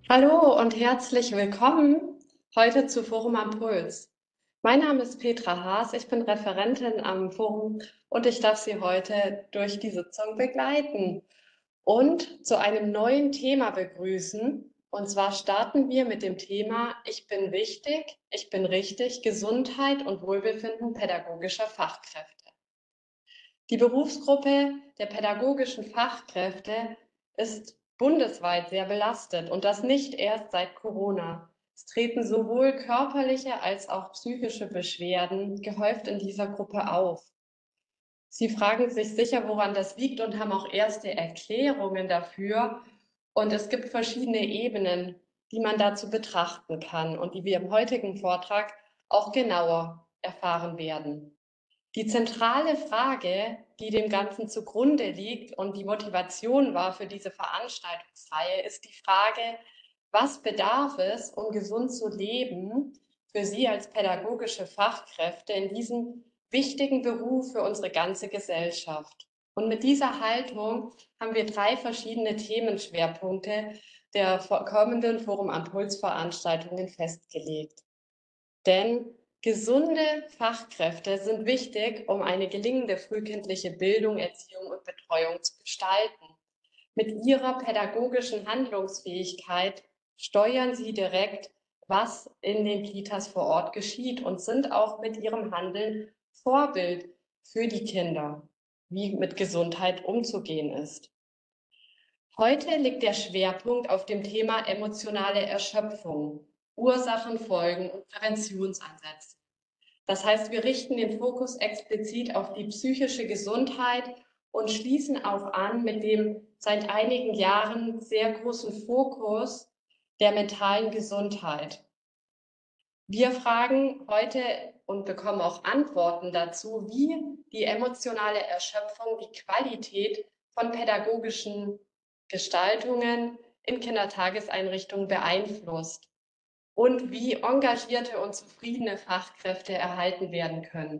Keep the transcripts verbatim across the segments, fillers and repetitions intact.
Hallo und herzlich willkommen heute zu Forum am Puls. Mein Name ist Petra Haas, ich bin Referentin am Forum und ich darf Sie heute durch die Sitzung begleiten und zu einem neuen Thema begrüßen. Und zwar starten wir mit dem Thema Ich bin wichtig, ich bin richtig, Gesundheit und Wohlbefinden pädagogischer Fachkräfte. Die Berufsgruppe der pädagogischen Fachkräfte ist bundesweit sehr belastet und das nicht erst seit Corona. Es treten sowohl körperliche als auch psychische Beschwerden gehäuft in dieser Gruppe auf. Sie fragen sich sicher, woran das liegt und haben auch erste Erklärungen dafür. Und es gibt verschiedene Ebenen, die man dazu betrachten kann und die wir im heutigen Vortrag auch genauer erfahren werden. Die zentrale Frage, die dem Ganzen zugrunde liegt und die Motivation war für diese Veranstaltungsreihe, ist die Frage, was bedarf es, um gesund zu leben, für Sie als pädagogische Fachkräfte in diesem wichtigen Beruf für unsere ganze Gesellschaft? Und mit dieser Haltung haben wir drei verschiedene Themenschwerpunkte der kommenden Forum am Puls Veranstaltungen festgelegt. Denn gesunde Fachkräfte sind wichtig, um eine gelingende frühkindliche Bildung, Erziehung und Betreuung zu gestalten. Mit ihrer pädagogischen Handlungsfähigkeit steuern sie direkt, was in den Kitas vor Ort geschieht und sind auch mit ihrem Handeln Vorbild für die Kinder, wie mit Gesundheit umzugehen ist. Heute liegt der Schwerpunkt auf dem Thema emotionale Erschöpfung, Ursachen, Folgen und Präventionsansätze. Das heißt, wir richten den Fokus explizit auf die psychische Gesundheit und schließen auch an mit dem seit einigen Jahren sehr großen Fokus der mentalen Gesundheit. Wir fragen heute und bekommen auch Antworten dazu, wie die emotionale Erschöpfung die Qualität von pädagogischen Gestaltungen in Kindertageseinrichtungen beeinflusst und wie engagierte und zufriedene Fachkräfte erhalten werden können.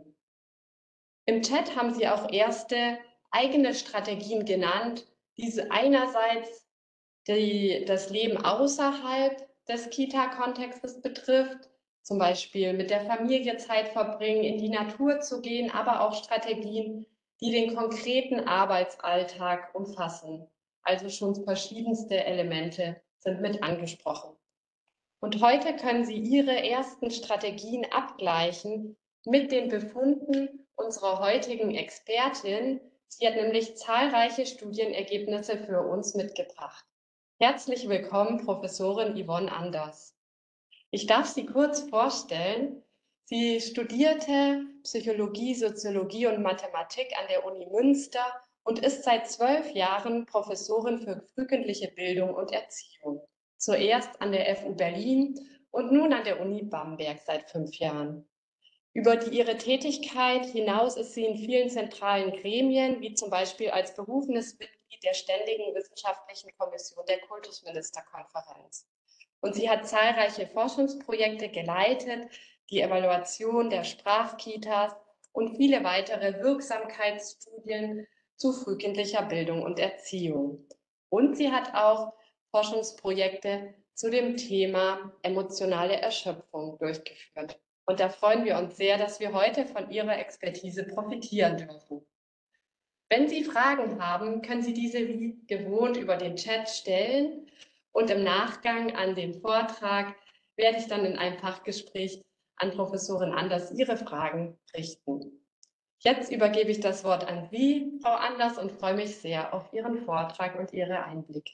Im Chat haben Sie auch erste eigene Strategien genannt, diese einerseits die das Leben außerhalb des Kita-Kontextes betrifft, zum Beispiel mit der Familie Zeit verbringen, in die Natur zu gehen, aber auch Strategien, die den konkreten Arbeitsalltag umfassen. Also schon verschiedenste Elemente sind mit angesprochen. Und heute können Sie Ihre ersten Strategien abgleichen mit den Befunden unserer heutigen Expertin. Sie hat nämlich zahlreiche Studienergebnisse für uns mitgebracht. Herzlich willkommen, Professorin Yvonne Anders. Ich darf Sie kurz vorstellen. Sie studierte Psychologie, Soziologie und Mathematik an der Uni Münster und ist seit zwölf Jahren Professorin für frühkindliche Bildung und Erziehung. Zuerst an der F U Berlin und nun an der Uni Bamberg seit fünf Jahren. Über die, ihre Tätigkeit hinaus ist sie in vielen zentralen Gremien, wie zum Beispiel als berufenes Mitglied der Ständigen Wissenschaftlichen Kommission der Kultusministerkonferenz. Und sie hat zahlreiche Forschungsprojekte geleitet, die Evaluation der Sprachkitas und viele weitere Wirksamkeitsstudien zu frühkindlicher Bildung und Erziehung. Und sie hat auch Forschungsprojekte zu dem Thema emotionale Erschöpfung durchgeführt. Und da freuen wir uns sehr, dass wir heute von Ihrer Expertise profitieren dürfen. Wenn Sie Fragen haben, können Sie diese wie gewohnt über den Chat stellen. Und im Nachgang an den Vortrag werde ich dann in einem Fachgespräch an Professorin Anders Ihre Fragen richten. Jetzt übergebe ich das Wort an Sie, Frau Anders, und freue mich sehr auf Ihren Vortrag und Ihre Einblicke.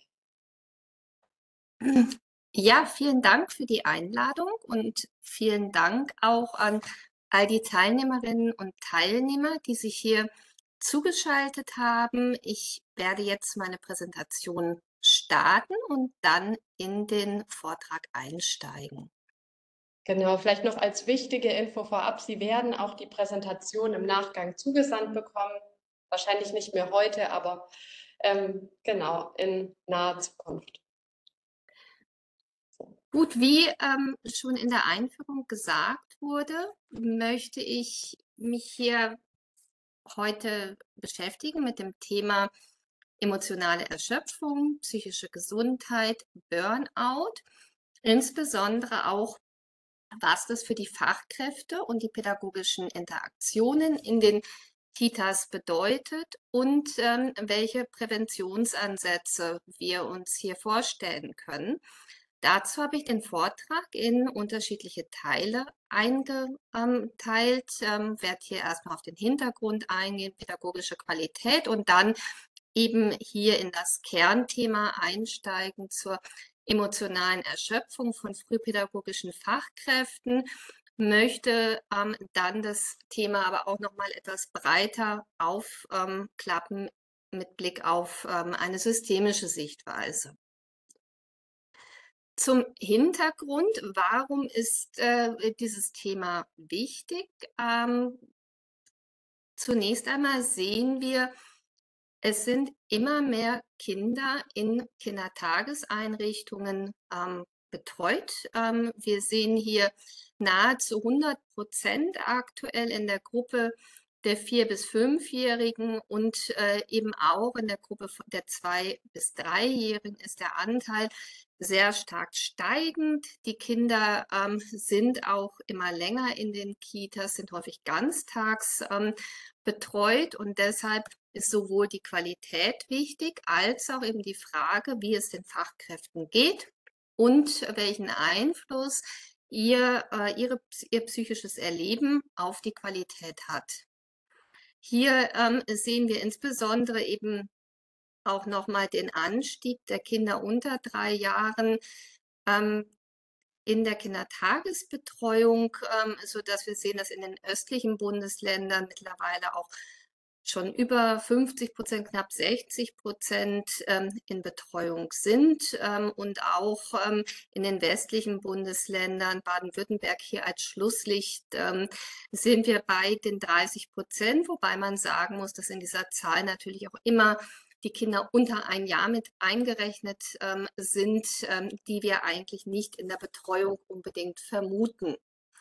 Ja, vielen Dank für die Einladung und vielen Dank auch an all die Teilnehmerinnen und Teilnehmer, die sich hier zugeschaltet haben. Ich werde jetzt meine Präsentation starten und dann in den Vortrag einsteigen. Genau, vielleicht noch als wichtige Info vorab, Sie werden auch die Präsentation im Nachgang zugesandt bekommen. Wahrscheinlich nicht mehr heute, aber ähm, genau, in naher Zukunft. Gut, wie ähm, schon in der Einführung gesagt wurde, möchte ich mich hier heute beschäftigen mit dem Thema emotionale Erschöpfung, psychische Gesundheit, Burnout, insbesondere auch, was das für die Fachkräfte und die pädagogischen Interaktionen in den Kitas bedeutet und ähm, welche Präventionsansätze wir uns hier vorstellen können. Dazu habe ich den Vortrag in unterschiedliche Teile eingeteilt, ähm, werde hier erstmal auf den Hintergrund eingehen, pädagogische Qualität und dann eben hier in das Kernthema einsteigen zur emotionalen Erschöpfung von frühpädagogischen Fachkräften, möchte ähm, dann das Thema aber auch noch mal etwas breiter aufklappen mit Blick auf ähm, eine systemische Sichtweise. Zum Hintergrund, warum ist äh, dieses Thema wichtig? Ähm, zunächst einmal sehen wir, es sind immer mehr Kinder in Kindertageseinrichtungen ähm, betreut. Ähm, wir sehen hier nahezu hundert Prozent aktuell in der Gruppe der vier- bis fünfjährigen und äh, eben auch in der Gruppe der zwei- bis dreijährigen ist der Anteil sehr stark steigend. Die Kinder ähm, sind auch immer länger in den Kitas, sind häufig ganztags ähm, betreut und deshalb ist sowohl die Qualität wichtig, als auch eben die Frage, wie es den Fachkräften geht und welchen Einfluss ihr, äh, ihre, ihr psychisches Erleben auf die Qualität hat. Hier ähm, sehen wir insbesondere eben auch nochmal den Anstieg der Kinder unter drei Jahren ähm, in der Kindertagesbetreuung, ähm, sodass wir sehen, dass in den östlichen Bundesländern mittlerweile auch schon über fünfzig Prozent, knapp sechzig Prozent ähm, in Betreuung sind ähm, und auch ähm, in den westlichen Bundesländern, Baden-Württemberg hier als Schlusslicht, ähm, sind wir bei den dreißig Prozent, wobei man sagen muss, dass in dieser Zahl natürlich auch immer die Kinder unter ein Jahr mit eingerechnet ähm, sind, ähm, die wir eigentlich nicht in der Betreuung unbedingt vermuten.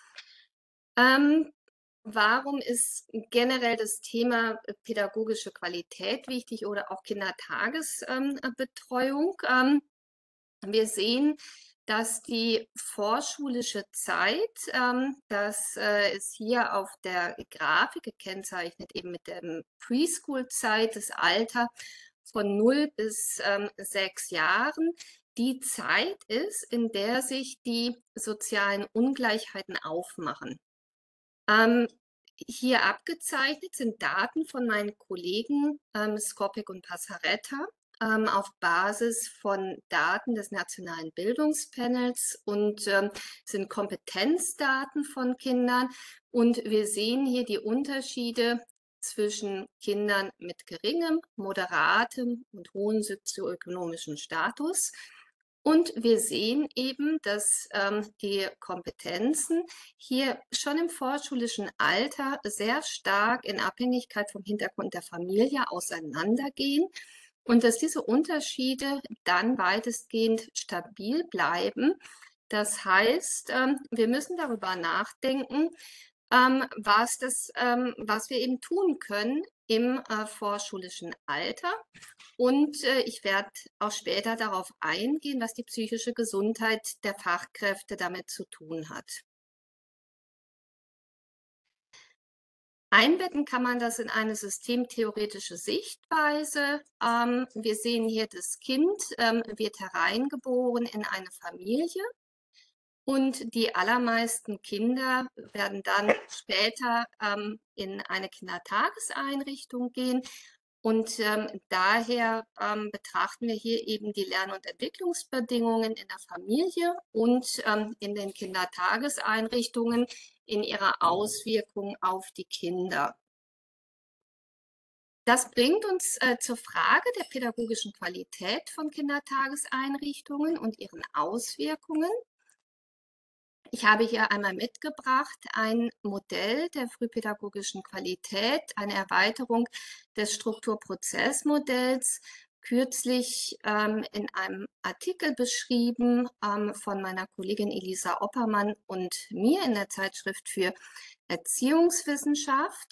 Ähm, warum ist generell das Thema pädagogische Qualität wichtig oder auch Kindertagesbetreuung? Ähm, wir sehen, dass die vorschulische Zeit, ähm, das äh, ist hier auf der Grafik gekennzeichnet, eben mit der Preschool-Zeit, das Alter von null bis ähm, sechs Jahren, die Zeit ist, in der sich die sozialen Ungleichheiten aufmachen. Ähm, hier abgezeichnet sind Daten von meinen Kollegen ähm, Skopik und Passaretta ähm, auf Basis von Daten des Nationalen Bildungspanels und ähm, sind Kompetenzdaten von Kindern. Und wir sehen hier die Unterschiede zwischen Kindern mit geringem, moderatem und hohem sozioökonomischen Status. Und wir sehen eben, dass ähm, die Kompetenzen hier schon im vorschulischen Alter sehr stark in Abhängigkeit vom Hintergrund der Familie auseinandergehen und dass diese Unterschiede dann weitestgehend stabil bleiben. Das heißt, ähm, wir müssen darüber nachdenken, ähm, was, das, ähm, was wir eben tun können im äh, vorschulischen Alter. Und äh, ich werde auch später darauf eingehen, was die psychische Gesundheit der Fachkräfte damit zu tun hat. Einbetten kann man das in eine systemtheoretische Sichtweise. Ähm, wir sehen hier, das Kind ähm, wird hereingeboren in eine Familie und die allermeisten Kinder werden dann später ähm, in eine Kindertageseinrichtung gehen. Und ähm, daher ähm, betrachten wir hier eben die Lern- und Entwicklungsbedingungen in der Familie und ähm, in den Kindertageseinrichtungen in ihrer Auswirkung auf die Kinder. Das bringt uns äh, zur Frage der pädagogischen Qualität von Kindertageseinrichtungen und ihren Auswirkungen. Ich habe hier einmal mitgebracht ein Modell der frühpädagogischen Qualität, eine Erweiterung des Strukturprozessmodells, kürzlich ähm, in einem Artikel beschrieben ähm, von meiner Kollegin Elisa Oppermann und mir in der Zeitschrift für Erziehungswissenschaft.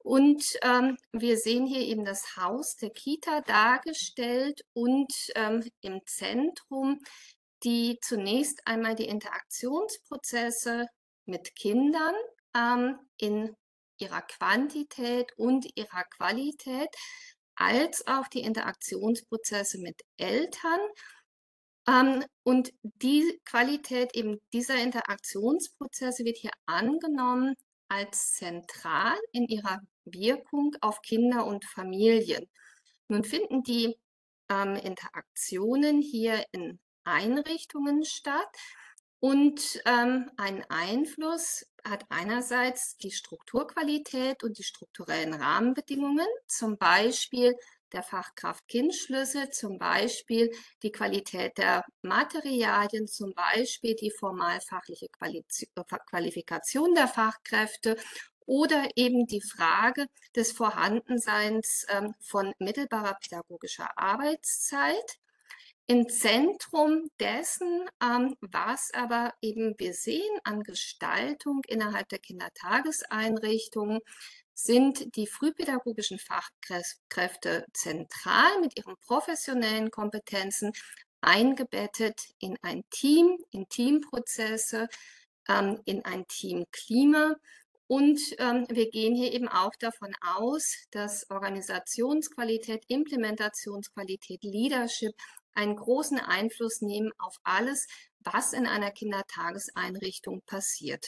Und ähm, wir sehen hier eben das Haus der Kita dargestellt und ähm, im Zentrum die zunächst einmal die Interaktionsprozesse mit Kindern ähm, in ihrer Quantität und ihrer Qualität, als auch die Interaktionsprozesse mit Eltern. Ähm, und die Qualität eben dieser Interaktionsprozesse wird hier angenommen als zentral in ihrer Wirkung auf Kinder und Familien. Nun finden die ähm, Interaktionen hier in Einrichtungen statt und ähm, einen Einfluss hat einerseits die Strukturqualität und die strukturellen Rahmenbedingungen, zum Beispiel der Fachkraft-Kind-Schlüssel, zum Beispiel die Qualität der Materialien, zum Beispiel die formalfachliche Qualifikation der Fachkräfte oder eben die Frage des Vorhandenseins ähm, von mittelbarer pädagogischer Arbeitszeit. Im Zentrum dessen, ähm, was aber eben wir sehen an Gestaltung innerhalb der Kindertageseinrichtungen, sind die frühpädagogischen Fachkräfte zentral mit ihren professionellen Kompetenzen eingebettet in ein Team, in Teamprozesse, ähm, in ein Teamklima. Und ähm, wir gehen hier eben auch davon aus, dass Organisationsqualität, Implementationsqualität, Leadership einen großen Einfluss nehmen auf alles, was in einer Kindertageseinrichtung passiert.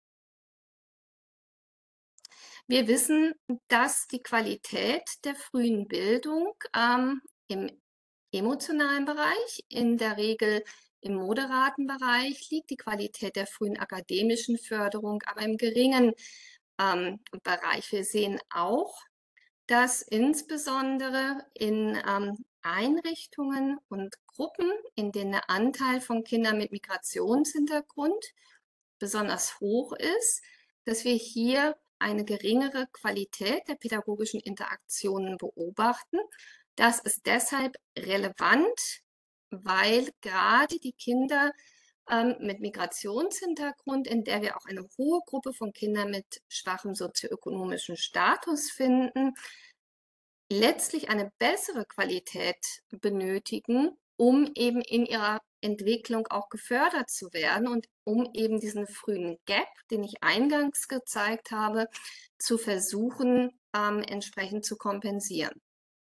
Wir wissen, dass die Qualität der frühen Bildung ähm, im emotionalen Bereich, in der Regel im moderaten Bereich liegt, die Qualität der frühen akademischen Förderung aber im geringen ähm, Bereich. Wir sehen auch, dass insbesondere in ähm, Einrichtungen und Gruppen, in denen der Anteil von Kindern mit Migrationshintergrund besonders hoch ist, dass wir hier eine geringere Qualität der pädagogischen Interaktionen beobachten. Das ist deshalb relevant, weil gerade die Kinder ähm, mit Migrationshintergrund, in der wir auch eine hohe Gruppe von Kindern mit schwachem sozioökonomischen Status finden, letztlich eine bessere Qualität benötigen, um eben in ihrer Entwicklung auch gefördert zu werden und um eben diesen frühen Gap, den ich eingangs gezeigt habe, zu versuchen, ähm, entsprechend zu kompensieren.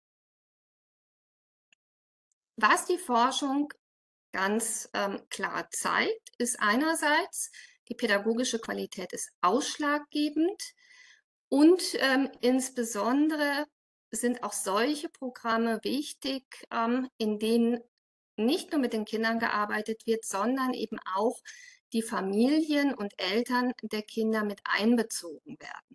Was die Forschung ganz ähm, klar zeigt, ist einerseits, die pädagogische Qualität ist ausschlaggebend und ähm, insbesondere sind auch solche Programme wichtig, ähm, in denen nicht nur mit den Kindern gearbeitet wird, sondern eben auch die Familien und Eltern der Kinder mit einbezogen werden.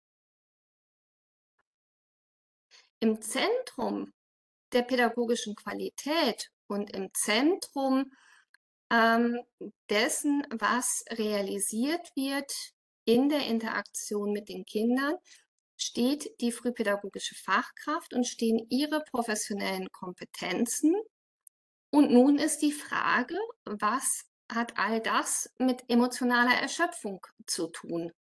Im Zentrum der pädagogischen Qualität und im Zentrum ähm, dessen, was realisiert wird in der Interaktion mit den Kindern, steht die frühpädagogische Fachkraft und stehen ihre professionellen Kompetenzen. Und nun ist die Frage, was hat all das mit emotionaler Erschöpfung zu tun?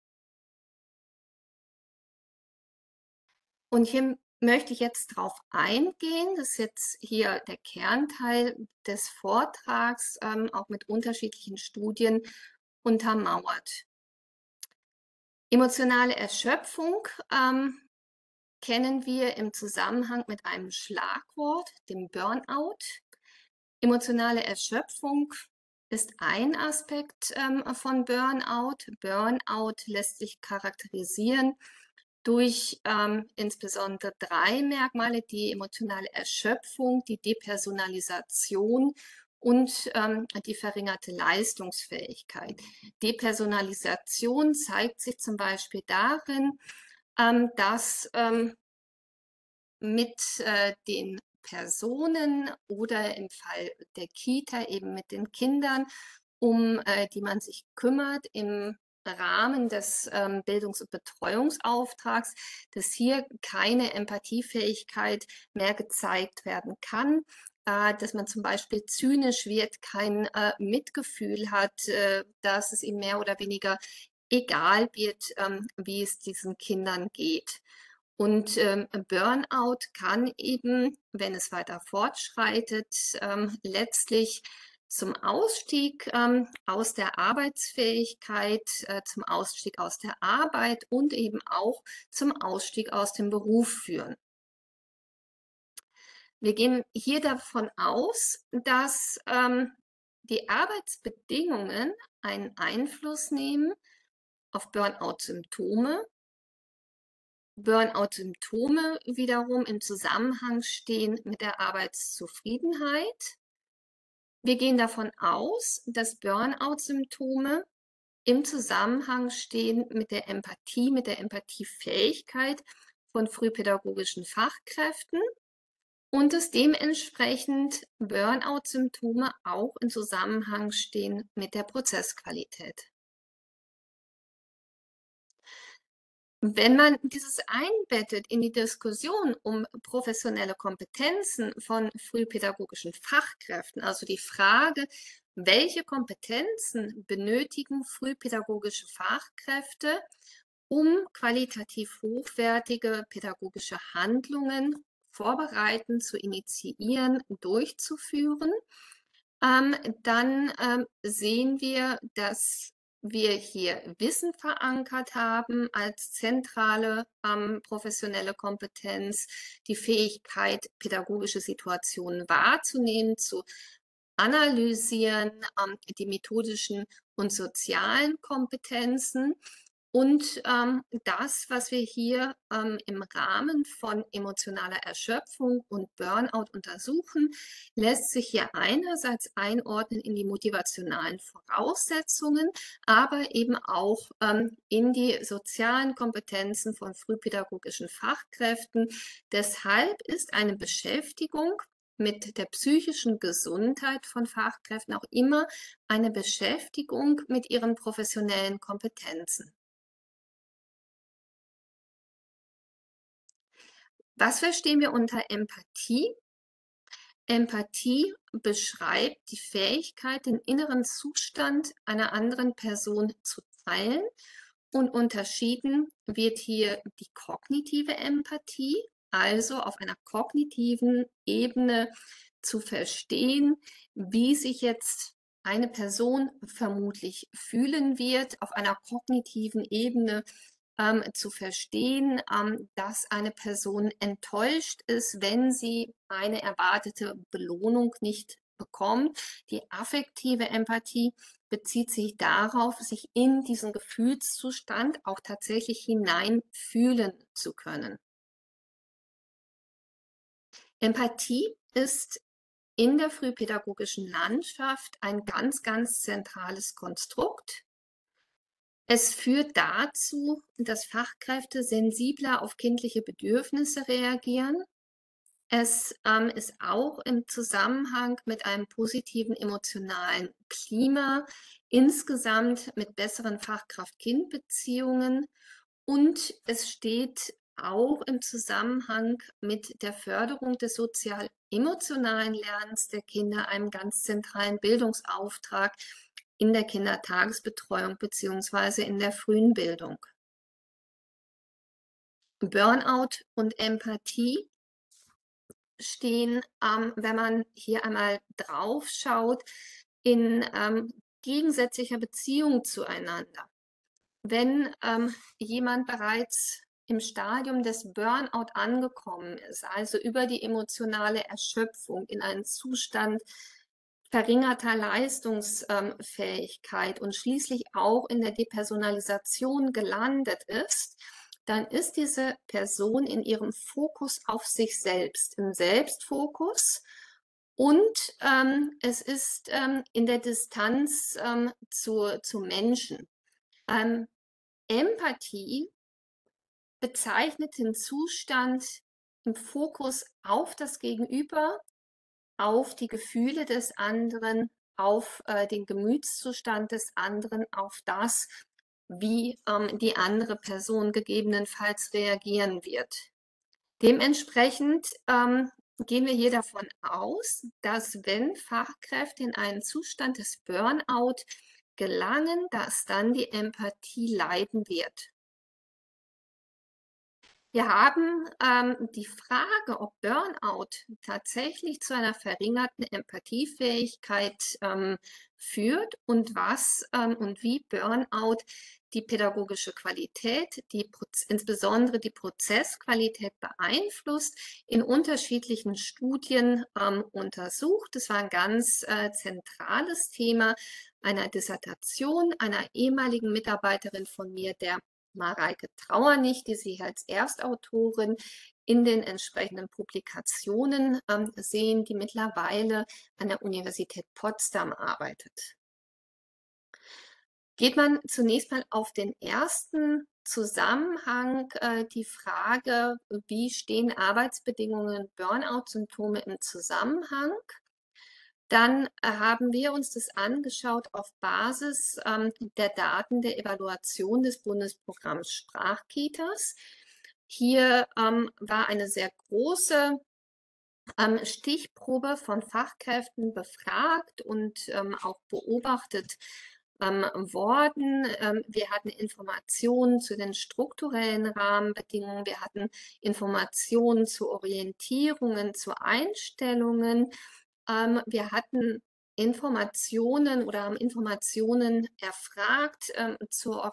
Und hier möchte ich jetzt drauf eingehen. Das ist jetzt hier der Kernteil des Vortrags, ähm, auch mit unterschiedlichen Studien untermauert. Emotionale Erschöpfung ähm, kennen wir im Zusammenhang mit einem Schlagwort, dem Burnout. Emotionale Erschöpfung ist ein Aspekt ähm, von Burnout. Burnout lässt sich charakterisieren durch ähm, insbesondere drei Merkmale: die emotionale Erschöpfung, die Depersonalisation und ähm, die verringerte Leistungsfähigkeit. Depersonalisation zeigt sich zum Beispiel darin, ähm, dass ähm, mit äh, den Personen oder im Fall der Kita eben mit den Kindern, um äh, die man sich kümmert im Rahmen des ähm, Bildungs- und Betreuungsauftrags, dass hier keine Empathiefähigkeit mehr gezeigt werden kann, äh, dass man zum Beispiel zynisch wird, kein äh, Mitgefühl hat, äh, dass es ihm mehr oder weniger egal wird, ähm, wie es diesen Kindern geht. Und ähm, Burnout kann eben, wenn es weiter fortschreitet, ähm, letztlich zum Ausstieg ähm, aus der Arbeitsfähigkeit, äh, zum Ausstieg aus der Arbeit und eben auch zum Ausstieg aus dem Beruf führen. Wir gehen hier davon aus, dass ähm, die Arbeitsbedingungen einen Einfluss nehmen auf Burnout-Symptome. Burnout-Symptome wiederum im Zusammenhang stehen mit der Arbeitszufriedenheit. Wir gehen davon aus, dass Burnout-Symptome im Zusammenhang stehen mit der Empathie, mit der Empathiefähigkeit von frühpädagogischen Fachkräften und dass dementsprechend Burnout-Symptome auch im Zusammenhang stehen mit der Prozessqualität. Wenn man dieses einbettet in die Diskussion um professionelle Kompetenzen von frühpädagogischen Fachkräften, also die Frage, welche Kompetenzen benötigen frühpädagogische Fachkräfte, um qualitativ hochwertige pädagogische Handlungen vorbereiten, zu initiieren, durchzuführen, ähm, dann ähm, sehen wir, dass wir hier Wissen verankert haben als zentrale ähm, professionelle Kompetenz, die Fähigkeit, pädagogische Situationen wahrzunehmen, zu analysieren, ähm, die methodischen und sozialen Kompetenzen. Und ähm, das, was wir hier ähm, im Rahmen von emotionaler Erschöpfung und Burnout untersuchen, lässt sich hier einerseits einordnen in die motivationalen Voraussetzungen, aber eben auch ähm, in die sozialen Kompetenzen von frühpädagogischen Fachkräften. Deshalb ist eine Beschäftigung mit der psychischen Gesundheit von Fachkräften auch immer eine Beschäftigung mit ihren professionellen Kompetenzen. Was verstehen wir unter Empathie? Empathie beschreibt die Fähigkeit, den inneren Zustand einer anderen Person zu teilen, und unterschieden wird hier die kognitive Empathie, also auf einer kognitiven Ebene zu verstehen, wie sich jetzt eine Person vermutlich fühlen wird, auf einer kognitiven Ebene ähm, zu verstehen, ähm, dass eine Person enttäuscht ist, wenn sie eine erwartete Belohnung nicht bekommt. Die affektive Empathie bezieht sich darauf, sich in diesen Gefühlszustand auch tatsächlich hineinfühlen zu können. Empathie ist in der frühpädagogischen Landschaft ein ganz, ganz zentrales Konstrukt. Es führt dazu, dass Fachkräfte sensibler auf kindliche Bedürfnisse reagieren. Es ähm, ist auch im Zusammenhang mit einem positiven emotionalen Klima, insgesamt mit besseren Fachkraft-Kind-Beziehungen, und es steht auch im Zusammenhang mit der Förderung des sozial-emotionalen Lernens der Kinder, einem ganz zentralen Bildungsauftrag in der Kindertagesbetreuung bzw. in der frühen Bildung. Burnout und Empathie stehen, ähm, wenn man hier einmal drauf schaut, in ähm, gegensätzlicher Beziehung zueinander. Wenn ähm, jemand bereits im Stadium des Burnout angekommen ist, also über die emotionale Erschöpfung in einen Zustand verringerter Leistungsfähigkeit und schließlich auch in der Depersonalisation gelandet ist, dann ist diese Person in ihrem Fokus auf sich selbst, im Selbstfokus, und ähm, es ist ähm, in der Distanz ähm, zu, zu Menschen. Ähm, Empathie bezeichnet den Zustand im Fokus auf das Gegenüber, auf die Gefühle des anderen, auf äh, den Gemütszustand des anderen, auf das, wie ähm, die andere Person gegebenenfalls reagieren wird. Dementsprechend ähm, gehen wir hier davon aus, dass wenn Fachkräfte in einen Zustand des Burnout gelangen, dass dann die Empathie leiden wird. Wir haben ähm, die Frage, ob Burnout tatsächlich zu einer verringerten Empathiefähigkeit ähm, führt und was ähm, und wie Burnout die pädagogische Qualität, die Proz insbesondere die Prozessqualität beeinflusst, in unterschiedlichen Studien ähm, untersucht. Das war ein ganz äh, zentrales Thema einer Dissertation einer ehemaligen Mitarbeiterin von mir, der Mareike Trauernig, die Sie als Erstautorin in den entsprechenden Publikationen ähm, sehen, die mittlerweile an der Universität Potsdam arbeitet. Geht man zunächst mal auf den ersten Zusammenhang, äh, die Frage, wie stehen Arbeitsbedingungen, Burnout-Symptome im Zusammenhang? Dann äh, haben wir uns das angeschaut auf Basis ähm, der Daten der Evaluation des Bundesprogramms Sprachkitas. Hier ähm, war eine sehr große ähm, Stichprobe von Fachkräften befragt und ähm, auch beobachtet ähm, worden. Ähm, wir hatten Informationen zu den strukturellen Rahmenbedingungen, wir hatten Informationen zu Orientierungen, zu Einstellungen. Ähm, wir hatten Informationen oder haben Informationen erfragt ähm, zur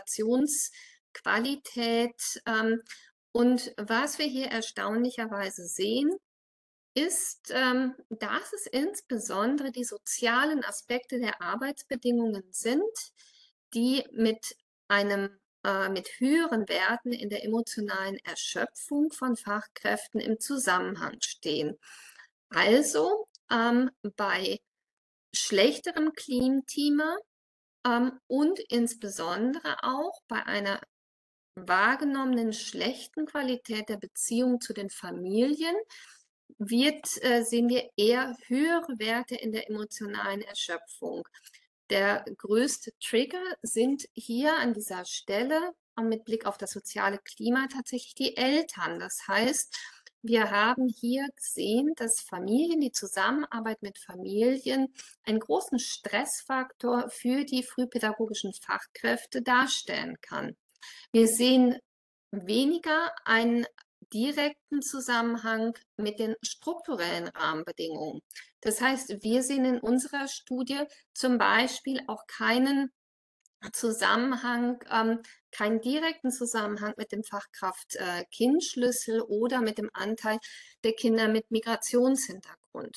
Organisationsqualität. Ähm, und was wir hier erstaunlicherweise sehen, ist, ähm, dass es insbesondere die sozialen Aspekte der Arbeitsbedingungen sind, die mit einem äh, mit höheren Werten in der emotionalen Erschöpfung von Fachkräften im Zusammenhang stehen. Also ähm, bei schlechterem Clean-Klima ähm, und insbesondere auch bei einer wahrgenommenen schlechten Qualität der Beziehung zu den Familien wird, äh, sehen wir eher höhere Werte in der emotionalen Erschöpfung. Der größte Trigger sind hier an dieser Stelle mit Blick auf das soziale Klima tatsächlich die Eltern. Das heißt, wir haben hier gesehen, dass Familien, die Zusammenarbeit mit Familien einen großen Stressfaktor für die frühpädagogischen Fachkräfte darstellen kann. Wir sehen weniger einen direkten Zusammenhang mit den strukturellen Rahmenbedingungen. Das heißt, wir sehen in unserer Studie zum Beispiel auch keinen Zusammenhang, ähm, keinen direkten Zusammenhang mit dem Fachkraft-Kind-Schlüssel oder mit dem Anteil der Kinder mit Migrationshintergrund.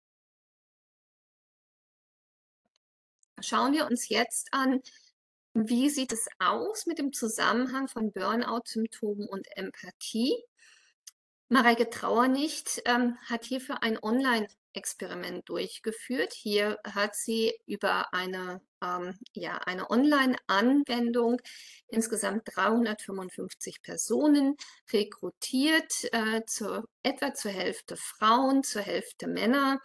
Schauen wir uns jetzt an, wie sieht es aus mit dem Zusammenhang von Burnout-Symptomen und Empathie? Mareike Trauernicht ähm, hat hierfür ein Online-Experiment durchgeführt. Hier hat sie über eine, ähm, ja, eine Online-Anwendung insgesamt dreihundertfünfundfünfzig Personen rekrutiert, äh, zu, etwa zur Hälfte Frauen, zur Hälfte Männer.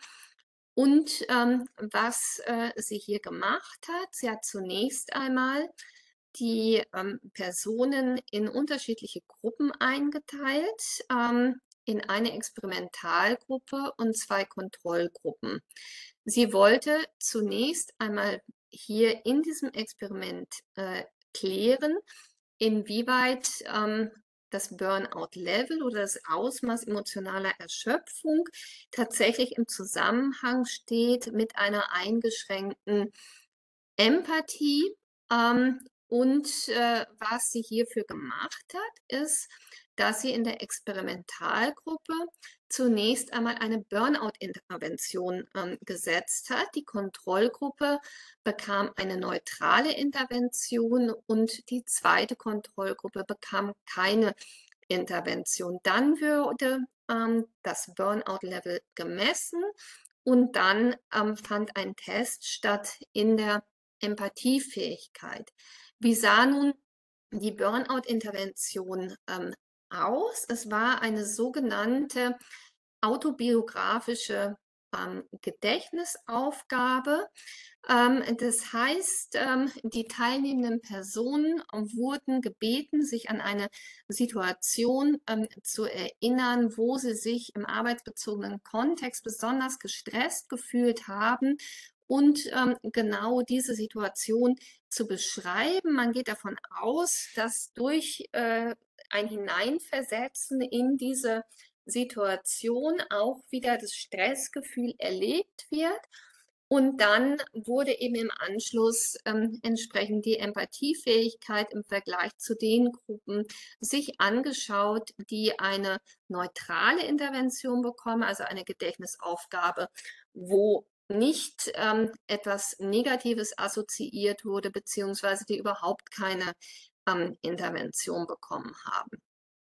Und ähm, was äh, sie hier gemacht hat, sie hat zunächst einmal die ähm, Personen in unterschiedliche Gruppen eingeteilt, ähm, in eine Experimentalgruppe und zwei Kontrollgruppen. Sie wollte zunächst einmal hier in diesem Experiment äh, klären, inwieweit ähm, das Burnout-Level oder das Ausmaß emotionaler Erschöpfung tatsächlich im Zusammenhang steht mit einer eingeschränkten Empathie. Ähm, und äh, was sie hierfür gemacht hat, ist, dass sie in der Experimentalgruppe zunächst einmal eine Burnout-Intervention ähm, gesetzt hat. Die Kontrollgruppe bekam eine neutrale Intervention und die zweite Kontrollgruppe bekam keine Intervention. Dann wurde ähm, das Burnout-Level gemessen und dann ähm, fand ein Test statt in der Empathiefähigkeit. Wie sah nun die Burnout-Intervention ähm, aus? Es war eine sogenannte autobiografische ähm, Gedächtnisaufgabe. Ähm, das heißt, ähm, die teilnehmenden Personen wurden gebeten, sich an eine Situation ähm, zu erinnern, wo sie sich im arbeitsbezogenen Kontext besonders gestresst gefühlt haben und ähm, genau diese Situation zu beschreiben. Man geht davon aus, dass durch äh, ein Hineinversetzen in diese Situation auch wieder das Stressgefühl erlebt wird. Und dann wurde eben im Anschluss ähm, entsprechend die Empathiefähigkeit im Vergleich zu den Gruppen sich angeschaut, die eine neutrale Intervention bekommen, also eine Gedächtnisaufgabe, wo nicht ähm, etwas Negatives assoziiert wurde, beziehungsweise die überhaupt keine ähm, Intervention bekommen haben.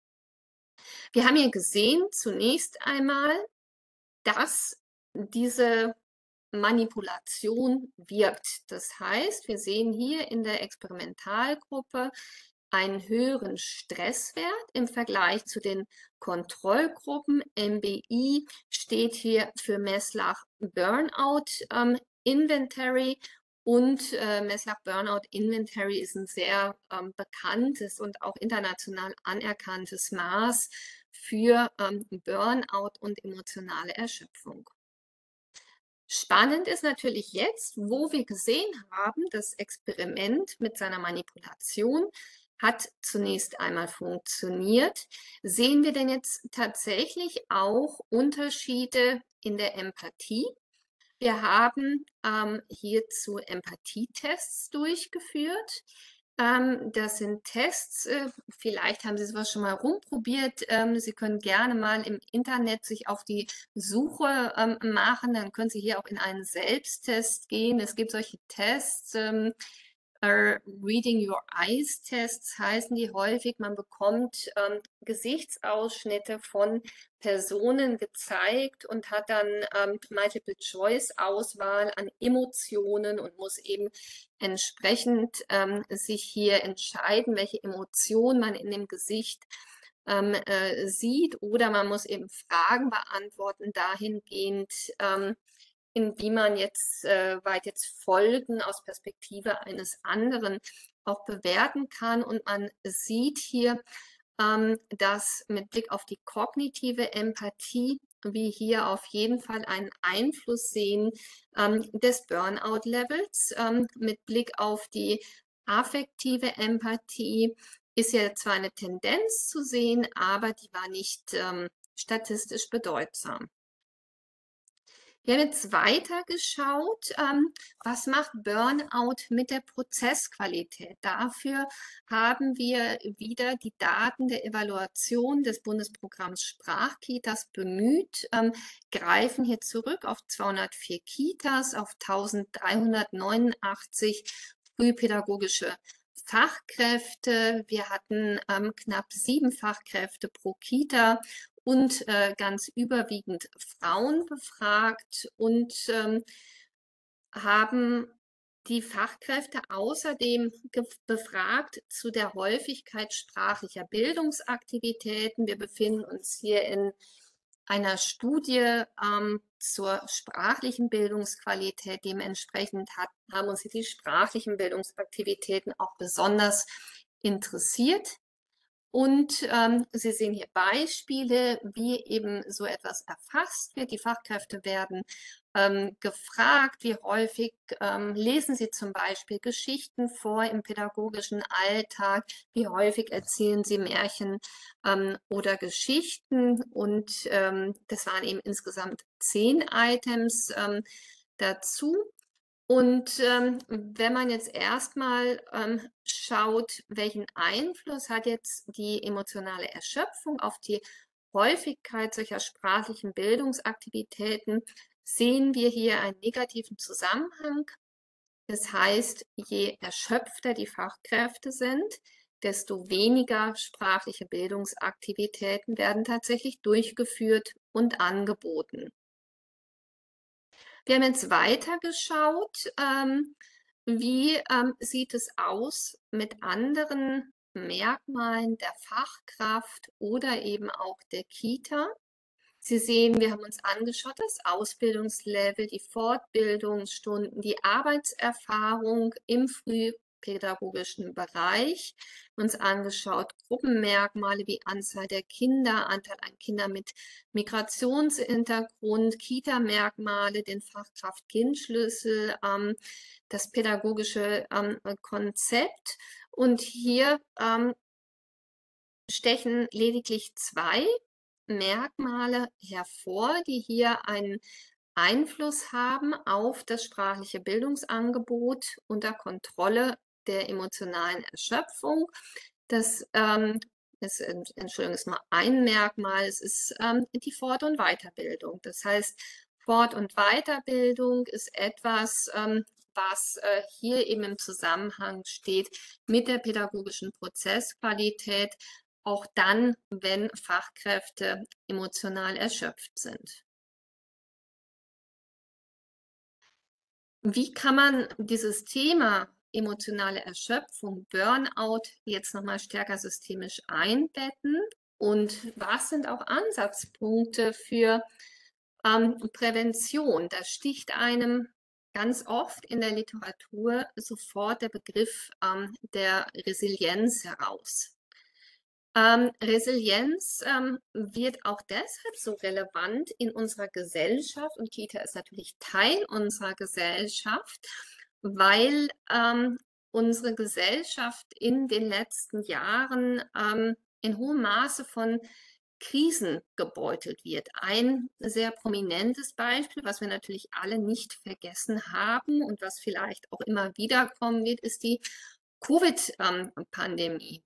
Wir haben hier gesehen, zunächst einmal, dass diese Manipulation wirkt. Das heißt, wir sehen hier in der Experimentalgruppe einen höheren Stresswert im Vergleich zu den Kontrollgruppen. M B I steht hier für Maslach Burnout ähm, Inventory, und äh, Maslach Burnout Inventory ist ein sehr ähm, bekanntes und auch international anerkanntes Maß für ähm, Burnout und emotionale Erschöpfung. Spannend ist natürlich jetzt, wo wir gesehen haben, das Experiment mit seiner Manipulation hat zunächst einmal funktioniert. Sehen wir denn jetzt tatsächlich auch Unterschiede in der Empathie? Wir haben ähm, hierzu Empathietests durchgeführt. Ähm, das sind Tests, äh, vielleicht haben Sie sowas schon mal rumprobiert. Ähm, Sie können gerne mal im Internet sich auf die Suche ähm, machen. Dann können Sie hier auch in einen Selbsttest gehen. Es gibt solche Tests. Ähm, äh, Reading Your Eyes Tests heißen die häufig. Man bekommt ähm, Gesichtsausschnitte von Personen gezeigt und hat dann ähm, Multiple-Choice-Auswahl an Emotionen und muss eben entsprechend ähm, sich hier entscheiden, welche Emotion man in dem Gesicht ähm, äh, sieht, oder man muss eben Fragen beantworten dahingehend, ähm, in die man jetzt äh, weit jetzt Folgen aus Perspektive eines anderen auch bewerten kann. Und man sieht hier, ähm, dass mit Blick auf die kognitive Empathie wir hier auf jeden Fall einen Einfluss sehen ähm, des Burnout-Levels. Ähm, mit Blick auf die affektive Empathie ist ja zwar eine Tendenz zu sehen, aber die war nicht ähm, statistisch bedeutsam. Wir haben jetzt weiter geschaut, ähm, was macht Burnout mit der Prozessqualität. Dafür haben wir wieder die Daten der Evaluation des Bundesprogramms Sprachkitas bemüht, ähm, greifen hier zurück auf zweihundertvier Kitas, auf eintausenddreihundertneunundachtzig frühpädagogische Fachkräfte. Wir hatten ähm, knapp sieben Fachkräfte pro Kita und äh, ganz überwiegend Frauen befragt und ähm, haben die Fachkräfte außerdem befragt zu der Häufigkeit sprachlicher Bildungsaktivitäten. Wir befinden uns hier in einer Studie ähm, zur sprachlichen Bildungsqualität. Dementsprechend hat, haben uns die sprachlichen Bildungsaktivitäten auch besonders interessiert. Und ähm, Sie sehen hier Beispiele, wie eben so etwas erfasst wird. Die Fachkräfte werden ähm, gefragt, wie häufig ähm, lesen Sie zum Beispiel Geschichten vor im pädagogischen Alltag, wie häufig erzählen Sie Märchen ähm, oder Geschichten. Und ähm, das waren eben insgesamt zehn Items ähm, dazu. Und ähm, wenn man jetzt erstmal ähm, schaut, welchen Einfluss hat jetzt die emotionale Erschöpfung auf die Häufigkeit solcher sprachlichen Bildungsaktivitäten, sehen wir hier einen negativen Zusammenhang. Das heißt, je erschöpfter die Fachkräfte sind, desto weniger sprachliche Bildungsaktivitäten werden tatsächlich durchgeführt und angeboten. Wir haben jetzt weiter geschaut, ähm, wie ähm, sieht es aus mit anderen Merkmalen der Fachkraft oder eben auch der Kita. Sie sehen, wir haben uns angeschaut, das Ausbildungslevel, die Fortbildungsstunden, die Arbeitserfahrung im Früh- pädagogischen Bereich, uns angeschaut Gruppenmerkmale wie Anzahl der Kinder, Anteil an Kindern mit Migrationshintergrund, Kita-Merkmale, den Fachkraft-Kind-Schlüssel, ähm, das pädagogische ähm, Konzept. Und hier ähm, stechen lediglich zwei Merkmale hervor, die hier einen Einfluss haben auf das sprachliche Bildungsangebot unter Kontrolle der emotionalen Erschöpfung. Das, ähm, das Entschuldigung, ist nur ein Merkmal, es ist ähm, die Fort- und Weiterbildung. Das heißt, Fort- und Weiterbildung ist etwas, ähm, was äh, hier eben im Zusammenhang steht mit der pädagogischen Prozessqualität, auch dann, wenn Fachkräfte emotional erschöpft sind. Wie kann man dieses Thema emotionale Erschöpfung, Burnout jetzt nochmal stärker systemisch einbetten? Und was sind auch Ansatzpunkte für ähm, Prävention? Da sticht einem ganz oft in der Literatur sofort der Begriff ähm, der Resilienz heraus. Ähm, Resilienz ähm, wird auch deshalb so relevant in unserer Gesellschaft, und Kita ist natürlich Teil unserer Gesellschaft, weil ähm, unsere Gesellschaft in den letzten Jahren ähm, in hohem Maße von Krisen gebeutelt wird. Ein sehr prominentes Beispiel, was wir natürlich alle nicht vergessen haben und was vielleicht auch immer wieder kommen wird, ist die Covid-Pandemie.